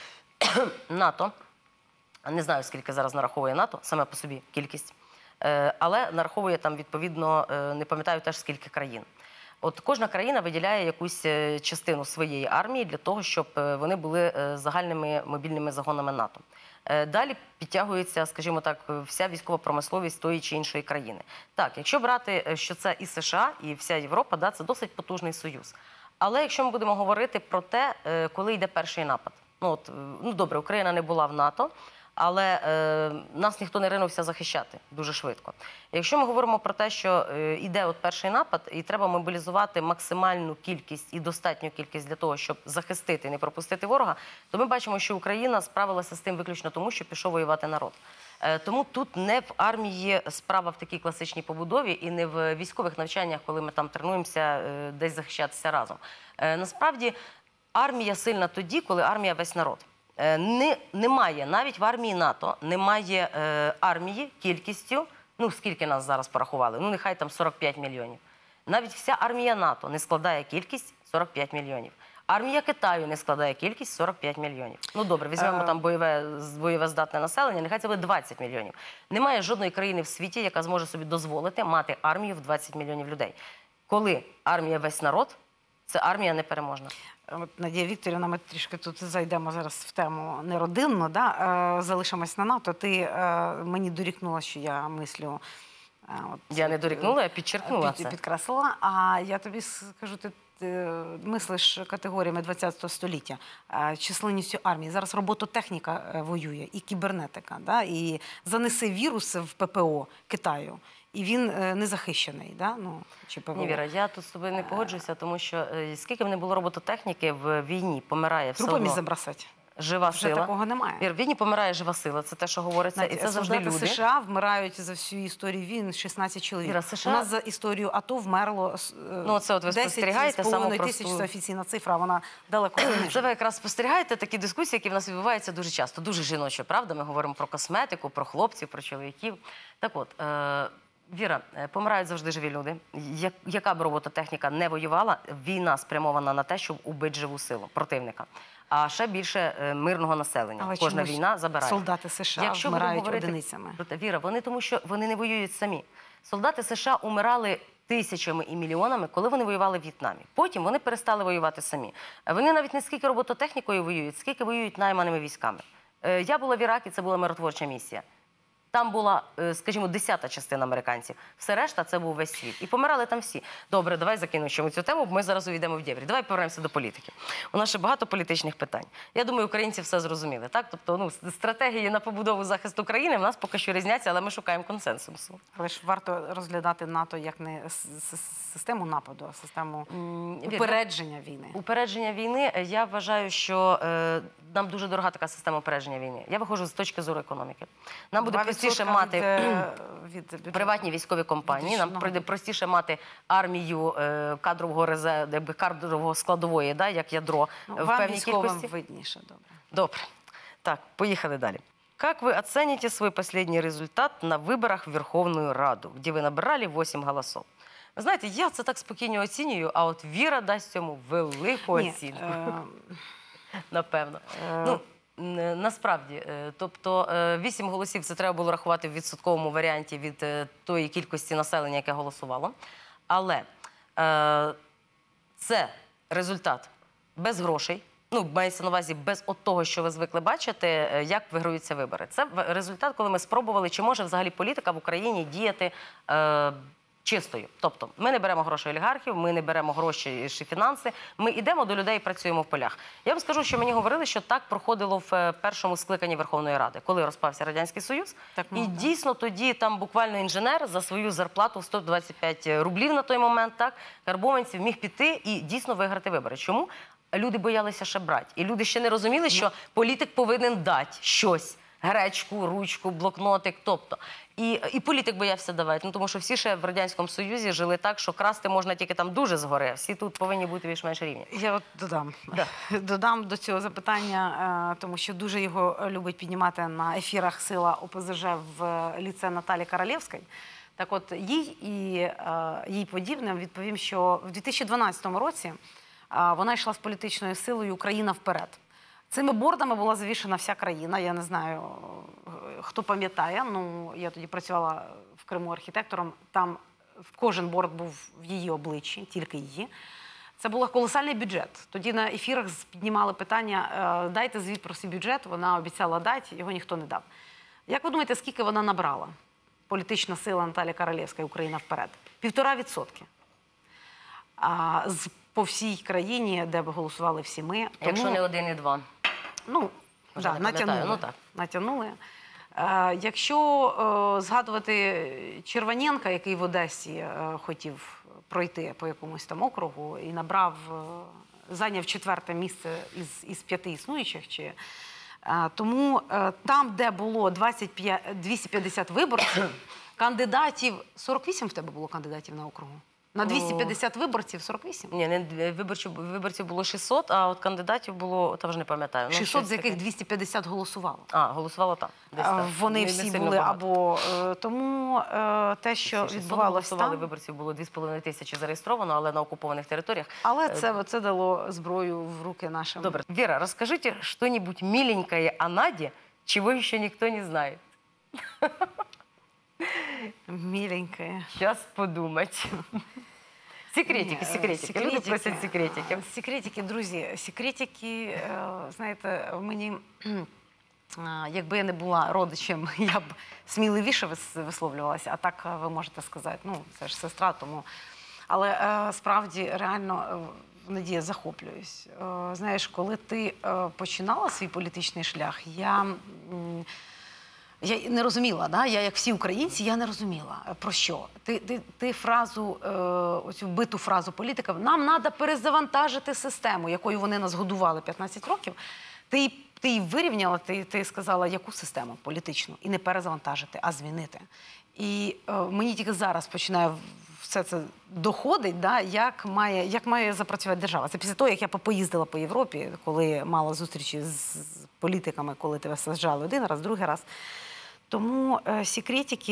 НАТО, не знаю, скільки зараз нараховує НАТО, саме по собі кількість, е, але нараховує там, відповідно, е, не пам'ятаю теж, скільки країн. От кожна країна виділяє якусь е, частину своєї армії для того, щоб е, вони були е, загальними мобільними загонами НАТО. Е, Далі підтягується, скажімо так, вся військова промисловість тої чи іншої країни. Так, якщо брати, е, що це і США, і вся Європа, да, це досить потужний союз. Але якщо ми будемо говорити про те, е, коли йде перший напад, ну от, е, ну добре, Україна не була в НАТО, але е, нас ніхто не ринувся захищати дуже швидко. Якщо ми говоримо про те, що е, йде от перший напад, і треба мобілізувати максимальну кількість і достатню кількість для того, щоб захистити і не пропустити ворога, то ми бачимо, що Україна справилася з тим виключно тому, що пішов воювати народ. Е, Тому тут не в армії справа в такій класичній побудові і не в військових навчаннях, коли ми там тренуємося е, десь захищатися разом. Е, Насправді армія сильна тоді, коли армія весь народ. Е, Не, немає, навіть в армії НАТО, немає е, армії кількістю, ну скільки нас зараз порахували, ну нехай там сорок п'ять мільйонів. Навіть вся армія НАТО не складає кількість сорок п'ять мільйонів. Армія Китаю не складає кількість сорок п'ять мільйонів. Ну добре, візьмемо там бойове, бойове здатне населення, нехай це буде двадцять мільйонів. Немає жодної країни в світі, яка зможе собі дозволити мати армію в двадцять мільйонів людей. Коли армія весь народ, це армія непереможна. От, Надія Вікторівна, ми трішки тут зайдемо зараз в тему неродинну, да? е, залишимось на НАТО. Ти е, мені дорікнула, що я мислю... Е, от, Я не дорікнула, я підчеркнула під, це. Підкреслила, а я тобі скажу, ти е, мислиш категоріями ХХ століття, е, численністю армії. Зараз робототехніка е, воює, і кібернетика, да? І занеси вірус в ППО Китаю, і він е, не захищений, да? Ну, чи ПВО. Ні, Віра, я тут з тобою не погоджуюся, тому що е, скільки б не було робототехніки, в війні помирає все Трупами одно забросать. жива Вже сила. такого немає. Вір, в війні помирає жива сила, це те, що говориться, і це завжди Солдати люди. США вмирають за всю історію війн шістнадцять чоловік. Віра, США... У нас за історію АТО вмерло ну, це от ви спостерігаєте саму десять тисяч, це офіційна цифра, вона далеко не. Це ви якраз спостерігаєте такі дискусії, які в нас відбуваються дуже часто, дуже жіночі, правда? Ми говоримо про косметику, про хлопців, про чоловіків. Так от, е Віра, помирають завжди живі люди. Я яка б робототехніка не воювала, війна спрямована на те, щоб убити живу силу противника. А ще більше е, мирного населення. Але кожна війна забирає. Солдати США Якщо вмирають говорити, одиницями. Віра, вони тому, що вони не воюють самі. Солдати США умирали тисячами і мільйонами, коли вони воювали в В'єтнамі. Потім вони перестали воювати самі. Вони навіть не скільки робототехнікою воюють, скільки воюють найманими військами. Е, я була в Іракі, це була миротворча місія. Там була, скажімо, десята частина американців. Все решта – це був весь світ. І помирали там всі. Добре, давай закінчимо цю тему, бо ми зараз увійдемо в дєврі. Давай повернемося до політики. У нас ще багато політичних питань. Я думаю, українці все зрозуміли. Так? Тобто, ну, стратегії на побудову захисту країни в нас поки що різняться, але ми шукаємо консенсусу. Але ж варто розглядати НАТО як не систему нападу, а систему упередження війни. Упередження війни, я вважаю, що е, нам дуже дорога така система упередження війни. Я виходжу з точки зору економіки. Нам буде простіше мати від, від, приватні військові компанії, нам буде простіше мати армію е, кадрового резерву, кадрового складової, да, як ядро, ну, в вам певній кількості. видніше, добре. Добре. Так, поїхали далі. Как вы оцените свой последний результат на виборах в Верховну Раду, де ви набирали вісім голосів? Ви знаєте, я це так спокійно оцінюю, а от Віра дасть цьому велику Ні, оцінку. Е... Напевно. Е... Ну, насправді, тобто вісім голосів це треба було рахувати в відсотковому варіанті від тої кількості населення, яке голосувало. Але е... це результат без грошей. Ну, мається на увазі без от того, що ви звикли бачити, як виграються вибори. Це результат, коли ми спробували, чи може взагалі політика в Україні діяти е, чистою. Тобто, ми не беремо гроші олігархів, ми не беремо гроші чи фінанси, ми йдемо до людей і працюємо в полях. Я вам скажу, що мені говорили, що так проходило в першому скликанні Верховної Ради, коли розпався Радянський Союз. Так, і дійсно тоді там буквально інженер за свою зарплату в сто двадцять п'ять рублів на той момент, так, карбованців міг піти і дійсно виграти вибори. Чому? Люди боялися ще брати. І люди ще не розуміли, що політик повинен дати щось. Гречку, ручку, блокнотик, тобто. І, і політик боявся давати, ну, тому що всі ще в Радянському Союзі жили так, що красти можна тільки там дуже згори, всі тут повинні бути більш-менш рівні. Я от додам. Да. Додам до цього запитання, тому що дуже його любить піднімати на ефірах «Сила ОПЗЖ» в ліце Наталі Королевської. Так от, їй і е, їй подібним відповім, що в дві тисячі дванадцятому році е, вона йшла з політичною силою «Україна вперед». Цими бордами була завішена вся країна. Я не знаю, хто пам'ятає. Ну, я тоді працювала в Криму архітектором. Там кожен борд був в її обличчі, тільки її. Це був колосальний бюджет. Тоді на ефірах піднімали питання, дайте звіт про свій бюджет. Вона обіцяла дати, його ніхто не дав. Як ви думаєте, скільки вона набрала? Політична сила Наталії Королевської «Україна вперед». Півтора відсотки. А з по всій країні, де б голосували всі ми. Тому, якщо не один і два. Ну, да, натягнули. Ну, так. натягнули. Е, якщо е, згадувати Червоненка, який в Одесі е, хотів пройти по якомусь там округу і набрав, е, зайняв четверте місце із, із п'яти існуючих, чи Е, Тому е, там, де було двадцять п'ять, двісті п'ятдесят виборців, кандидатів, сорок вісім в тебе було кандидатів на округу? На двісті п'ятдесят виборців сорок вісім? Ні, не виборців, виборців було шістсот, а от кандидатів було, та вже не пам'ятаю. Ну, шістсот, з щось яких таке. двісті п'ятдесят голосувало. А, голосувало там. Десь Е, так. Вони Не- не всі сильно були багато. або... е, Тому е, те, що шістсот відбувалося голосували, там... виборців було дві з половиною тисячі зареєстровано, але на окупованих територіях. Але це, це дало зброю в руки нашим. Добре. Вера, расскажите что-нибудь миленькое о Наде, чего еще никто не знает. Миленькая. Сейчас подумать. Секретики, Ні, секретики. Люди просять секретики. Секретики, друзі, секретики, е, знаєте, мені, е, якби я не була родичем, я б сміливіше вис- висловлювалася, а так е, ви можете сказати, ну, це ж сестра, тому... Але е, справді, реально, е, Надія, захоплююсь. Е, Знаєш, коли ти е, починала свій політичний шлях, я... м, Я не розуміла, да? Я, як всі українці, я не розуміла, про що. Ти, ти, ти фразу, е, оцю биту фразу політиків, нам треба перезавантажити систему, якою вони нас годували п'ятнадцять років. Ти, ти її вирівняла, ти, ти сказала, яку систему політичну. І не перезавантажити, а змінити. І е, мені тільки зараз починає все це доходить, да, як має, як має запрацювати держава. Це після того, як я поїздила по Європі, коли мала зустрічі з, з політиками, коли тебе саджали один раз, другий раз. Тому е, секретики,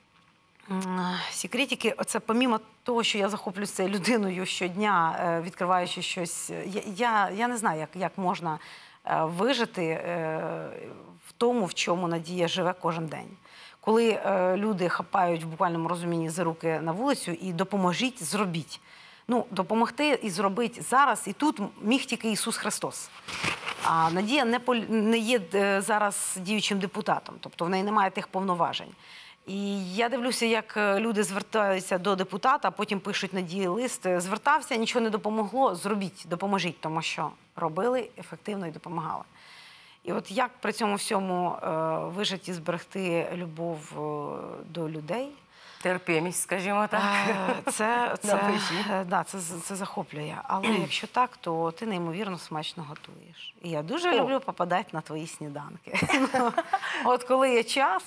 м, секретики, це помімо того, що я захоплююсь цією людиною щодня, е, відкриваючи щось, я, я, я не знаю, як, як можна е, вижити е, в тому, в чому Надія живе кожен день. Коли е, люди хапають в буквальному розумінні за руки на вулицю і допоможіть, зробіть. Ну, допомогти і зробити зараз і тут міг тільки Ісус Христос. А Надія не, полі... не є е, зараз діючим депутатом, тобто в неї немає тих повноважень. І я дивлюся, як люди звертаються до депутата, а потім пишуть Надії лист. Звертався, нічого не допомогло, зробіть, допоможіть, тому що робили ефективно і допомагали. І от як при цьому всьому е, вижити і зберегти любов е, до людей, Терпимість, скажімо так. Е, Це, це, Напишіть. е, да, це, це захоплює. Але якщо так, то ти неймовірно смачно готуєш. І я дуже О. люблю попадати на твої сніданки. От коли є час,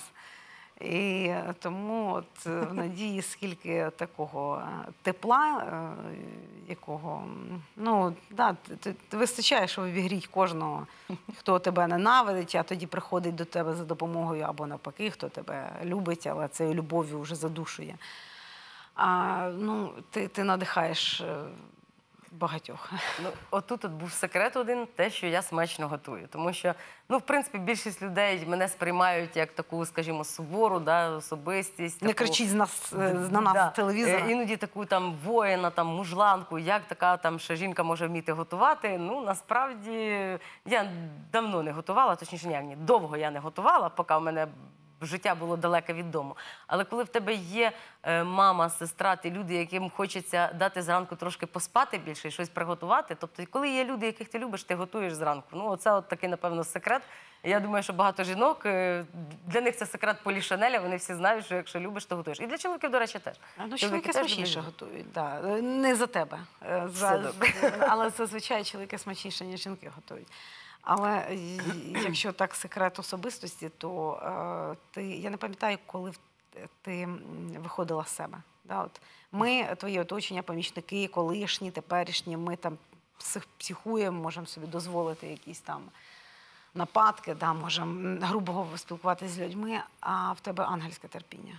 і тому от в Надії скільки такого е, тепла, е, якого, м, ну, да, ти, ти вистачає, щоб обігріть кожного, хто тебе ненавидить, а тоді приходить до тебе за допомогою, або навпаки, хто тебе любить, але цією любов'ю вже задушує. А, ну, ти, ти надихаєш е, багатьох. Ну, отут от був секрет один, те, що я смачно готую. Тому що, ну, в принципі, більшість людей мене сприймають як таку, скажімо, сувору, да, особистість. Не таку... кричіть з нас, е, на нас Да. з телевізора. Е, Іноді таку там воїна, там мужланку, як така там ще жінка може вміти готувати. Ну, насправді, я давно не готувала, точніше, ні, ні, довго я не готувала, поки в мене життя було далеке від дому. Але коли в тебе є е, мама, сестра, ті люди, яким хочеться дати зранку трошки поспати більше і щось приготувати, тобто коли є люди, яких ти любиш, ти готуєш зранку. Ну, оце от такий, напевно, секрет. І я думаю, що багато жінок, е, для них це секрет Полі Шанеля, вони всі знають, що якщо любиш, то готуєш. І для чоловіків, до речі, теж. А, Ну, Чоловіки чоловіки теж смачніше люблять. готують, да. Не за тебе. Е, Все За, але зазвичай чоловіки смачніше, ніж жінки готують. Але й- якщо так секрет особистості, то е, ти, я не пам'ятаю, коли в- ти м, виходила з себе. Да, от. Ми, твої оточення, помічники, колишні, теперішні, ми там псих- психуємо, можемо собі дозволити якісь там нападки, да, можемо грубо спілкуватися з людьми, а в тебе ангельське терпіння.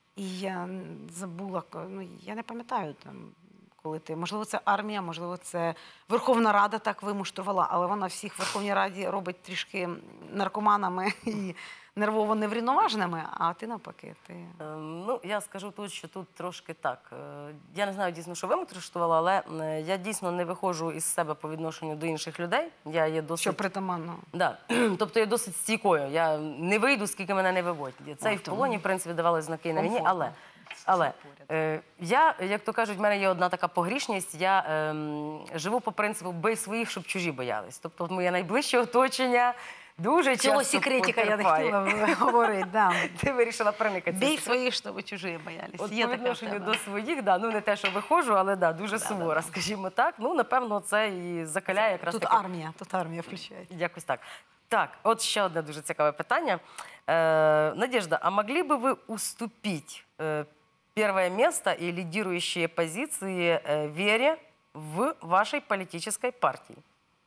І я забула, ну, я не пам'ятаю там, коли ти, можливо, це армія, можливо, це Верховна Рада так вимуштрувала, але вона всіх в Верховній Раді робить трішки наркоманами і нервово неврівноваженими, а ти навпаки. Ти... Е, Ну, я скажу тут, що тут трошки так. Е, Я не знаю дійсно, що ви муштували, але е, я дійсно не виходжу із себе по відношенню до інших людей. Я є досить... Що притаманно. Да. Тобто я досить стійкою. Я не вийду, скільки мене не виводять. Це О, і в тому полоні, в принципі, давали знаки на війні, комфортно. але... Але е, я, як то кажуть, в мене є одна така погрішність, я е, живу по принципу «бий своїх, щоб чужі боялись». Тобто от моє найближче оточення дуже Цього часто секретика я не потерпає. хотіла говорити. Да. Ти вирішила проникати. Бій свої, щоб чужі боялись. От Є по таке в відношенню тебе. до своїх, да, ну не те, що виходжу, але да, дуже сувора, скажімо так. Ну, напевно, це і закаляє якраз Тут таки. армія, тут армія включається. Якось так. Так, от ще одне дуже цікаве питання. Э, Надежда, а могли бы вы уступить э, первое место и лидирующие позиции э, Вере в вашей политической партии?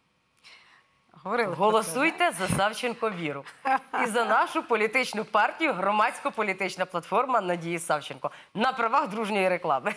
Говорили про це, Голосуйте за Савченко Віру. І за нашу політичну партію громадсько-політична платформа Надії Савченко на правах дружньої реклами.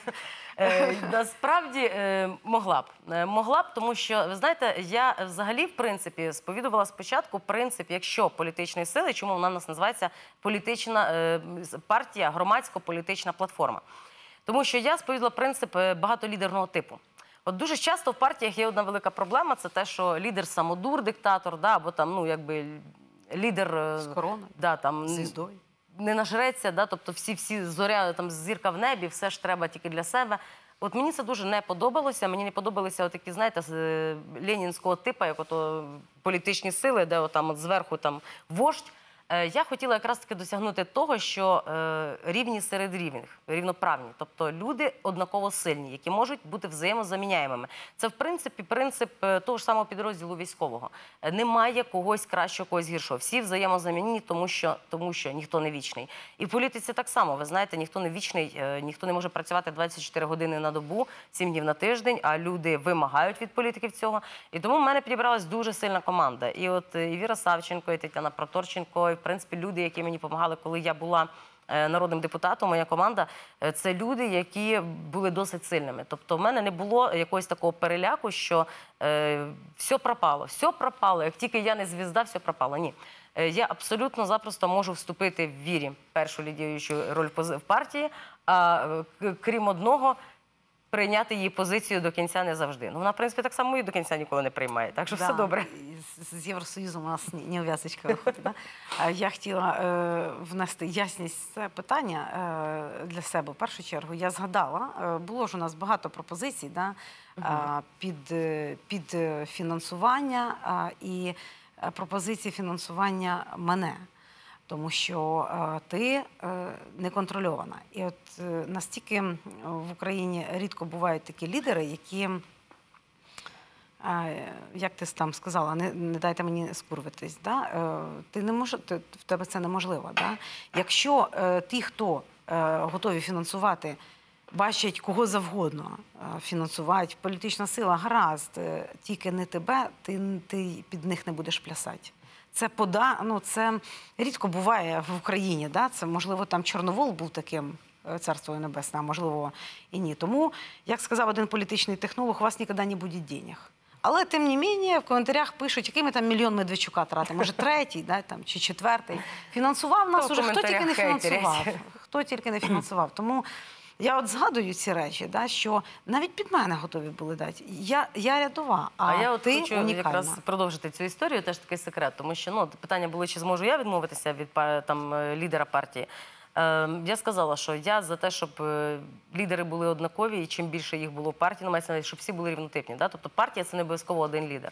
Е, насправді е, могла б. Е, могла б, тому що, ви знаєте, я взагалі, в принципі, сповідувала спочатку принцип, якщо політичної сили, чому вона у нас називається політична е, партія, громадсько-політична платформа. Тому що я сповідувала принцип е, багатолідерного типу. От дуже часто в партіях є одна велика проблема, це те, що лідер самодур, диктатор, да, або там, ну, якби лідер е, з короною, да, там, звіздою. не нажреться, да, тобто всі, всі зоря, там, зірка в небі, все ж треба тільки для себе. От мені це дуже не подобалося, мені не подобалися такі, знаєте, з е, ленінського типу, як ото політичні сили, де от, там, от, зверху там, вождь. Я хотіла якраз таки досягнути того, що е, рівні серед рівних, рівноправні, тобто люди однаково сильні, які можуть бути взаємозаміняємими. Це, в принципі, принцип того ж самого підрозділу військового. Немає когось кращого, когось гіршого. Всі взаємозамінні, тому що, тому що ніхто не вічний. І в політиці так само, ви знаєте, ніхто не вічний, е, ніхто не може працювати двадцять чотири години на добу, сім днів на тиждень, а люди вимагають від політиків цього. І тому в мене підібралась дуже сильна команда. І от і Віра Савченко, і Тетяна Проторченко, і, в принципі, люди, які мені допомагали, коли я була е, народним депутатом, моя команда, е, це люди, які були досить сильними. Тобто в мене не було якогось такого переляку, що е, все пропало, все пропало, як тільки я не звізда, все пропало. Ні. Е, я абсолютно запросто можу вступити в Вірі першу лідіруючу роль в партії, а е, крім одного, прийняти її позицію до кінця не завжди. Ну, вона, в принципі, так само і до кінця ніколи не приймає, так що Да, все добре. З, з Євросоюзом у нас неув'язочка виходить. Да? Я хотіла е, внести ясність в це питання е, для себе. В першу чергу я згадала, е, було ж у нас багато пропозицій, да, е, під, е, під фінансування е, і е, пропозиції фінансування мене. Тому що е, ти е, неконтрольована. І от е, настільки в Україні рідко бувають такі лідери, які, е, як ти там сказала, не, не дайте мені скурвитись, да? е, ти не мож, ти, в тебе це неможливо. Да? Якщо е, ті, хто е, готові фінансувати, бачать кого завгодно е, фінансувати, політична сила, гаразд, е, тільки не тебе, ти, ти під них не будеш плясати. Це пода, ну це рідко буває в Україні, да? Це, можливо, там Чорновол був таким, царство небесне, а можливо і ні. Тому, як сказав один політичний технолог, у вас ніколи не буде денег. Але, тим не менше, в коментарях пишуть, який ми там мільйон Медведчука тратимо, може третій, да, там, чи четвертий. Фінансував нас уже, хто тільки не фінансував. Хто тільки не фінансував. Тому я от згадую ці речі, да, що навіть під мене готові були дати. Я, я рядова, а, а я от ти хочу унікальна. якраз продовжити цю історію, теж такий секрет, тому що ну, питання були, чи зможу я відмовитися від там, лідера партії. Е, я сказала, що я за те, щоб лідери були однакові, і чим більше їх було в партії, ну, мається на увазі, щоб всі були рівнотипні. Да? Тобто партія – це не обов'язково один лідер.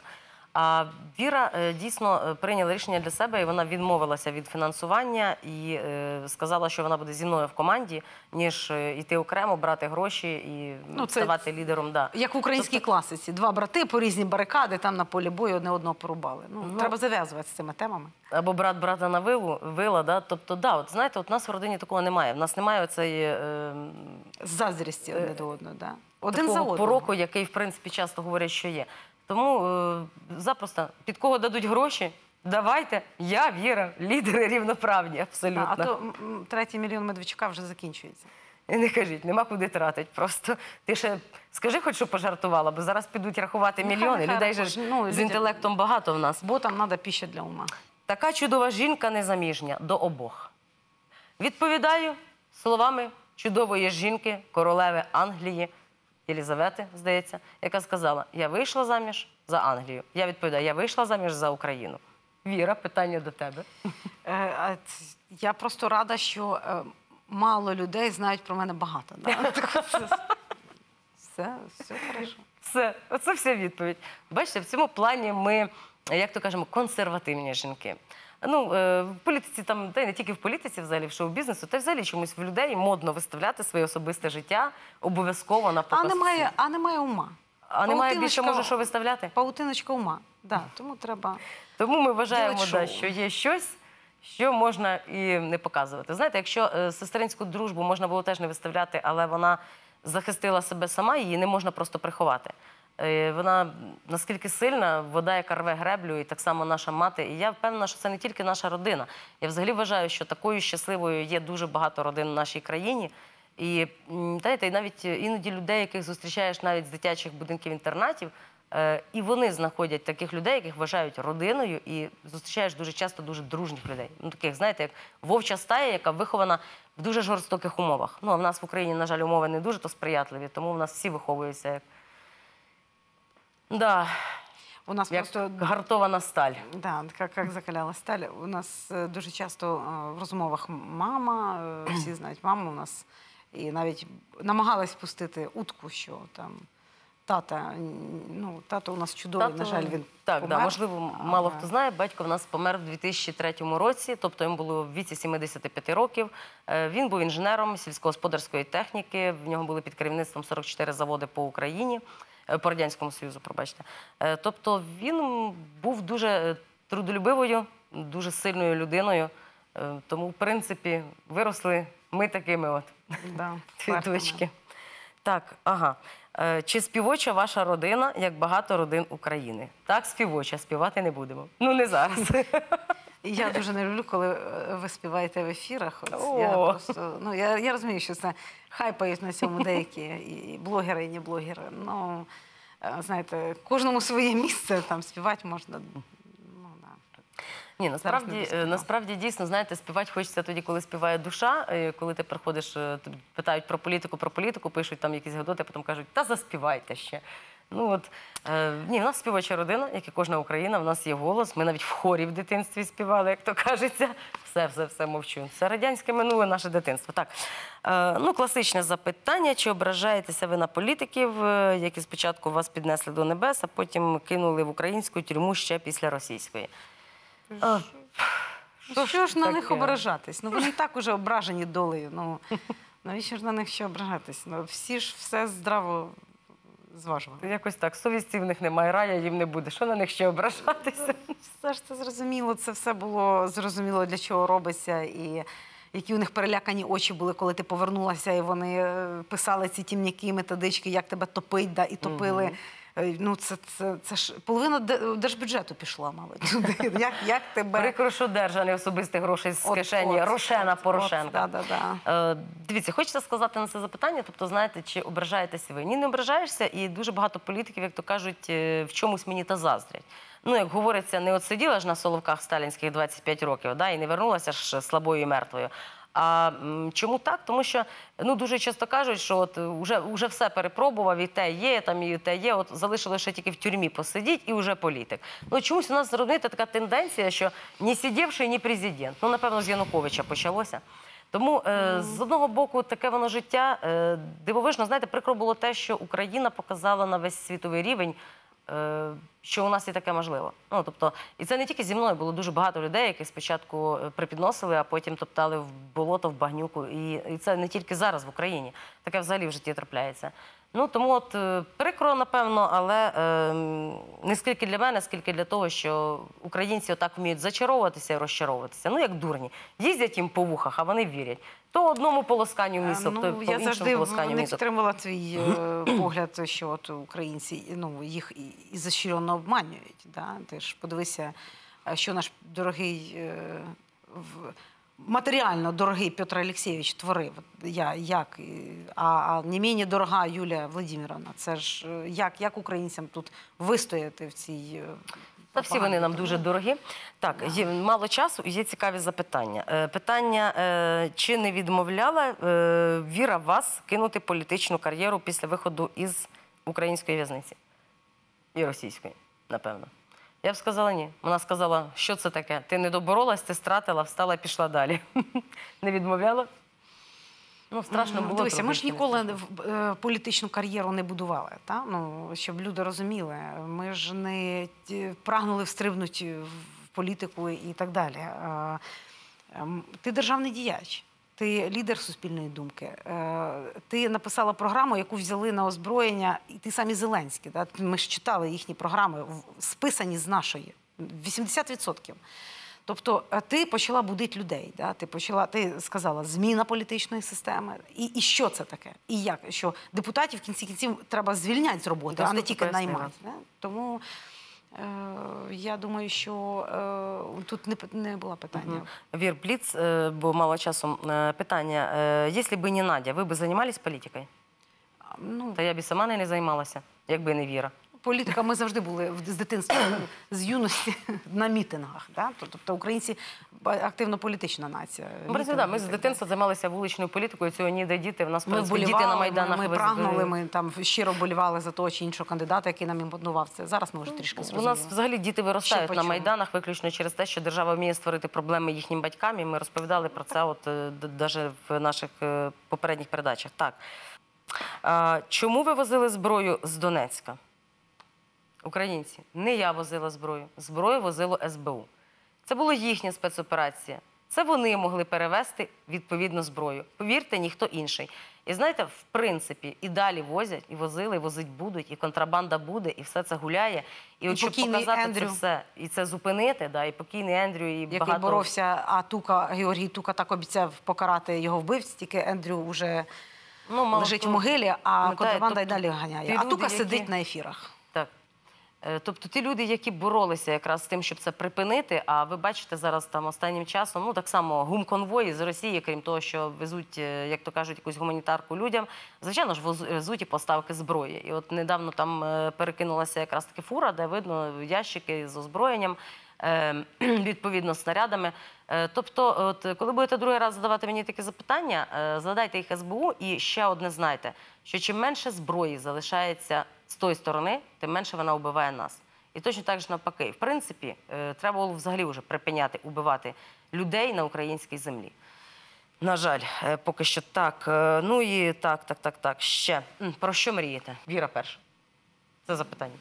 А Віра е, дійсно прийняла рішення для себе, і вона відмовилася від фінансування і е, сказала, що вона буде зі мною в команді, ніж е, йти окремо, брати гроші і ну, це ставати лідером. Да. Як в українській тобто... класиці. Два брати по різні барикади, там на полі бою одне одного порубали. Ну, ну, треба зав'язувати з цими темами. Або брат брата на вилу, вила, да? Тобто, да, от знаєте, от у нас в родині такого немає. В нас немає оцеї... Е, заздрісті одне до одного, да? Один за одного. Пороку, який, в принципі, часто говорять, що є. Тому е, запросто, під кого дадуть гроші, давайте, я, Віра, лідери рівноправні, абсолютно. А, а то третій мільйон Медведчука вже закінчується. І не кажіть, нема куди тратити просто. Ти ще скажи хоч, що пожартувала, бо зараз підуть рахувати мільйони. Нехай, Людей же ж ну, з інтелектом багато в нас. Бо там треба піща для ума. Така чудова жінка незаміжня до обох. Відповідаю словами чудової жінки, королеви Англії, Єлізавети, здається, яка сказала, я вийшла заміж за Англію. Я відповідаю, я вийшла заміж за Україну. Віра, питання до тебе. Я просто рада, що мало людей знають про мене багато. Все, все хорошо. Все, оце вся відповідь. Бачите, в цьому плані ми, як то кажемо, консервативні жінки. Ну, в політиці, там, та й не тільки в політиці, взагалі, в шоу-бізнесу, та й взагалі чомусь в людей модно виставляти своє особисте життя обов'язково на показ. А немає, а немає ума. А немає більше, Паутиночка- може, що виставляти? Паутиночка ума. Да, тому треба... Тому ми вважаємо, Ділать да, шоу. що є щось, що можна і не показувати. Знаєте, якщо е, сестринську дружбу можна було теж не виставляти, але вона захистила себе сама, її не можна просто приховати. Е, Вона наскільки сильна, вода, яка рве греблю, і так само наша мати. І я впевнена, що це не тільки наша родина. Я взагалі вважаю, що такою щасливою є дуже багато родин в нашій країні. І, м, знаєте, і навіть іноді людей, яких зустрічаєш навіть з дитячих будинків-інтернатів, е, і вони знаходять таких людей, яких вважають родиною, і зустрічаєш дуже часто дуже дружніх людей. Ну, таких, знаєте, як вовча стая, яка вихована в дуже жорстоких умовах. Ну, а в нас в Україні, на жаль, умови не дуже то сприятливі, тому в нас всі виховуються як, да, У нас як просто... гартована сталь. Да, как, как закаляла сталь. У нас е, дуже часто е, в розмовах мама, е, всі знають маму у нас, і навіть намагалась пустити утку, що там тата, ну, тато у нас чудовий, Тато- на жаль, він Так, помер. да, можливо, мало Але- хто знає, батько в нас помер в дві тисячі третьому році, тобто йому було в віці сімдесят п'ять років. Е, Він був інженером сільськогосподарської техніки, в нього були під керівництвом сорок чотири заводи по Україні, е, по Радянському Союзу, пробачте. Е, Тобто він був дуже е, трудолюбивою, дуже сильною людиною, Е, тому, в принципі, виросли ми такими от. Да, Ці впертими. дочки. Так, ага. Е, Чи співоча ваша родина, як багато родин України? Так, співоча, співати не будемо. Ну, не зараз. І я дуже не люблю, коли е, ви співаєте в ефірах. От О. я, просто, ну, я, я розумію, що це хайпають на цьому деякі і блогери, і не блогери. Ну, е, знаєте, кожному своє місце, там співати можна. Ну, да. Ні, Зараз не насправді, доспівала. е, насправді, дійсно, знаєте, співати хочеться тоді, коли співає душа. Е, Коли ти приходиш, е, тобі питають про політику, про політику, пишуть там якісь гадоти, потім кажуть, та заспівайте ще. Ну от, е, ні, в нас співоча родина, як і кожна Україна, в нас є голос. Ми навіть в хорі в дитинстві співали, як то кажеться. Все, все, все мовчу. Це радянське минуле наше дитинство. Так, е, ну, класичне запитання. Чи ображаєтеся ви на політиків, е, які спочатку вас піднесли до небес, а потім кинули в українську тюрму ще після російської? А, Ну, що ж на них таке? ображатись? Ну, вони і так уже ображені долею. Ну, навіщо ж на них ще ображатись? Ну, всі ж все здраво зважували. Якось так, совісті в них немає, рая їм не буде. Що на них ще ображатися? Все ж це зрозуміло, це все було зрозуміло, для чого робиться, і які у них перелякані очі були, коли ти повернулася, і вони е, писали ці тімняки, методички, як тебе топить, да, і топили. Мгм. Е, Ну, це, це, це ж половина де- держбюджету пішла, мабуть, туди. Як, як тебе... Прикро, що держа особистих грошей з От, кишені от, Рошена от, Порошенка. от, да, да, да. Е, Дивіться, хочеться сказати на це запитання, тобто, знаєте, чи ображаєтеся ви? Ні, не ображаєшся, і дуже багато політиків, як то кажуть, е, в чомусь мені та заздрять. Ну, як говориться, не от сиділа ж на соловках сталінських двадцять п'ять років, да, і не вернулася ж слабою і мертвою. А м, чому так? Тому що ну, дуже часто кажуть, що от вже, вже все перепробував, і те є, там, і те є, от залишилося ще тільки в тюрмі посидіть, і вже політик. Ну, чомусь у нас, розумієте, така тенденція, що ні сидівший, ні президент. Ну, напевно, з Януковича почалося. Тому е, з одного боку таке воно життя е, дивовижно. Знаєте, прикро було те, що Україна показала на весь світовий рівень, е, що у нас і таке можливо. Ну, тобто, і це не тільки зі мною, було дуже багато людей, які спочатку припідносили, а потім топтали в болото, в багнюку. І, і це не тільки зараз в Україні. Таке взагалі в житті трапляється. Ну, тому от е, прикро, напевно, але е, не скільки для мене, скільки для того, що українці отак вміють зачаровуватися і розчаровуватися. Ну, як дурні. Їздять їм по вухах, а вони вірять. То одному полосканню місок, то Ну, по я іншому завжди полосканню не місок. підтримувала твій е, погляд, що от українці, ну, їх і- і заширено обманюють. Да? Ти ж подивися, е, що наш дорогий, е, в- матеріально дорогий Петр Олексійович творив. Я, як, і- а, а не менше дорога Юлія Владимировна. Це ж е, як, як українцям тут вистояти в цій... е, Та всі вони нам пропаганді? дуже дорогі. Так, є мало часу і є цікаві запитання. Е, Питання, е, чи не відмовляла е, віра вас кинути політичну кар'єру після виходу із української в'язниці? І російської, напевно. Я б сказала ні. Вона сказала, що це таке? Ти не доборолась, ти стратила, встала і пішла далі. Не відмовляла? Ну, страшно було. Дивися, трохи, ми ж чи не ніколи страшно? в- е, політичну кар'єру не будували, та? Ну, щоб люди розуміли. Ми ж не ті- прагнули встрибнути в політику і так далі. Е, ем, Ти державний діяч. ти лідер суспільної думки. Ти написала програму, яку взяли на озброєння, і ти самі Зеленський. Да? Ми ж читали їхні програми, списані з нашої. вісімдесят відсотків. Тобто ти почала будити людей, да? ти, почала, ти сказала, зміна політичної системи. І, і що це таке? І як? Що депутатів в кінці кінців треба звільняти з роботи, Доступ а не тільки наймати. Да? Тому е, я думаю, що е, тут не, не було питання. Угу. Вір, Бліц, е, бо мало часу, е, питання. Е, якщо б не Надя, ви б займалися політикою? Ну, Та я б і сама не займалася, якби не Віра. Політика, ми завжди були з дитинства, з юності на мітингах. Да? Тобто українці активно політична нація. Ми, да, ми з дитинства займалися вуличною політикою, цього ніде діти, в нас ми діти на Майданах. Ми, ми прагнули, ми там щиро болівали за того чи іншого кандидата, який нам імпонував це. Зараз ми вже трішки зрозуміли. У нас взагалі діти виростають на Майданах виключно через те, що держава вміє створити проблеми їхнім батькам, і ми розповідали про це от навіть в наших попередніх передачах. Так. А, чому ви возили зброю з Донецька? Українці, не я возила зброю, зброю возило ес бе у. Це була їхня спецоперація. Це вони могли перевезти відповідну зброю. Повірте, ніхто інший. І знаєте, в принципі, і далі возять, і возили, і возить будуть, і контрабанда буде, і все це гуляє. І, і от щоб показати Ендрю, це все, і це зупинити, да, і покійний Ендрю, і який багато... боровся, а Тука, Георгій Тука так обіцяв покарати його вбивць, тільки Ендрю вже ну, лежить в могилі, а ну, контрабанда тобто, й далі ганяє. А Тука люди, сидить які... на ефірах. Так. Тобто ті люди, які боролися якраз з тим, щоб це припинити, а ви бачите зараз там останнім часом, ну так само гумконвої з Росії, крім того, що везуть, як то кажуть, якусь гуманітарку людям, звичайно ж везуть і поставки зброї. І от недавно там перекинулася якраз таки фура, де видно ящики з озброєнням, відповідно снарядами. Тобто, от, коли будете другий раз задавати мені такі запитання, задайте їх ес бе у і ще одне знайте, що чим менше зброї залишається з тої сторони, тим менше вона вбиває нас. І точно так же навпаки. В принципі, треба було взагалі вже припиняти убивати людей на українській землі. На жаль, поки що так. Ну і так, так, так, так. Ще. Про що мрієте? Віра перша. Це запитання.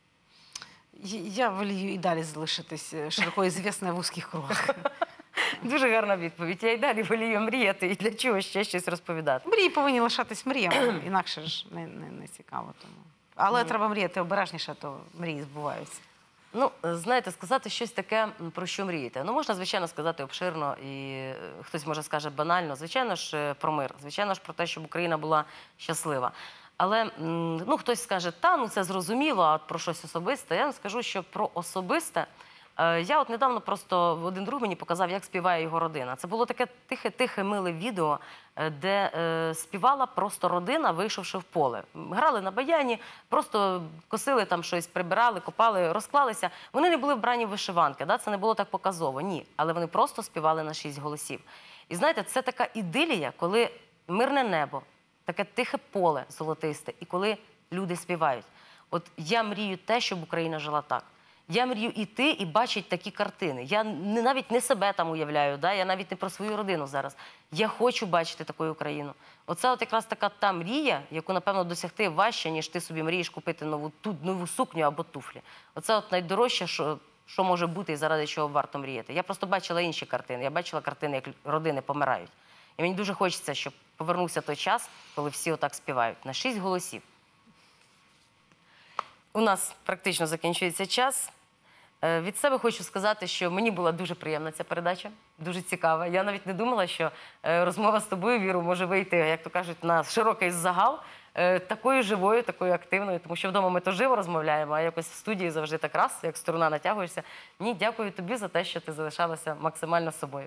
Я волію і далі залишитись широко звісною в вузьких кругах. Дуже гарна відповідь. Я і далі волію мріяти. І для чого ще щось розповідати? Мрії повинні лишатись мріями, інакше ж не, не, не цікаво. Тому. Але mm. треба мріяти обережніше, то мрії збуваються. Ну, знаєте, сказати щось таке, про що мрієте. Ну, можна, звичайно, сказати обширно, і хтось може скаже банально. Звичайно ж, про мир. Звичайно ж, про те, щоб Україна була щаслива. Але, ну, хтось скаже, та, ну, це зрозуміло, а про щось особисте. Я вам скажу, що про особисте. Я от недавно просто один друг мені показав, як співає його родина. Це було таке тихе-тихе, миле відео, де е, співала просто родина, вийшовши в поле. Грали на баяні, просто косили там щось, прибирали, копали, розклалися. Вони не були вбрані в вишиванки, да? Це не було так показово, ні. Але вони просто співали на шість голосів. І знаєте, це така ідилія, коли мирне небо, таке тихе поле золотисте, і коли люди співають. От я мрію те, щоб Україна жила так. Я мрію іти і бачити такі картини. Я не, навіть не себе там уявляю, да? Я навіть не про свою родину зараз. Я хочу бачити таку Україну. Оце от якраз така та мрія, яку, напевно, досягти важче, ніж ти собі мрієш купити нову, ту, нову сукню або туфлі. Оце от найдорожче, що, що може бути і заради чого варто мріяти. Я просто бачила інші картини. Я бачила картини, як родини помирають. І мені дуже хочеться, щоб повернувся той час, коли всі отак співають. На шість голосів. У нас практично закінчується час. Від себе хочу сказати, що мені була дуже приємна ця передача, дуже цікава. Я навіть не думала, що розмова з тобою, Віру, може вийти, як то кажуть, на широкий загал, такою живою, такою активною, тому що вдома ми то живо розмовляємо, а якось в студії завжди так раз, як струна натягуєшся. Ні, дякую тобі за те, що ти залишалася максимально собою.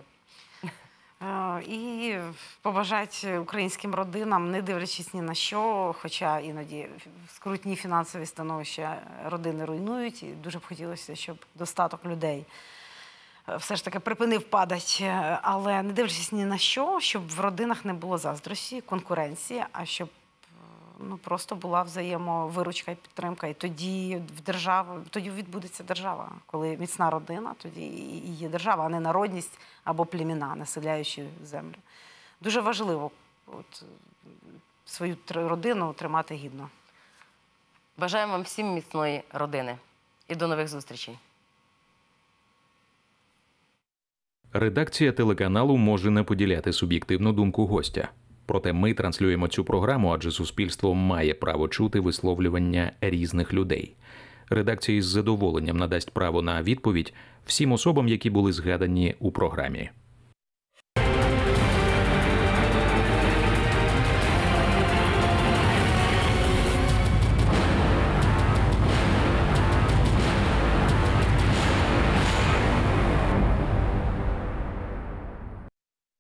І побажати українським родинам, не дивлячись ні на що, хоча іноді скрутні фінансові становища родини руйнують, і дуже б хотілося, щоб достаток людей все ж таки припинив падати, але не дивлячись ні на що, щоб в родинах не було заздрості, конкуренції, а щоб ну, просто була взаємовиручка і підтримка. І тоді в державу, тоді відбудеться держава. Коли міцна родина, тоді і є держава, а не народність або племена, населяючі землю. Дуже важливо от, свою родину тримати гідно. Бажаємо вам всім міцної родини. І до нових зустрічей. Редакція телеканалу може не поділяти суб'єктивну думку гостя. Проте ми транслюємо цю програму, адже суспільство має право чути висловлювання різних людей. Редакція із задоволенням надасть право на відповідь всім особам, які були згадані у програмі.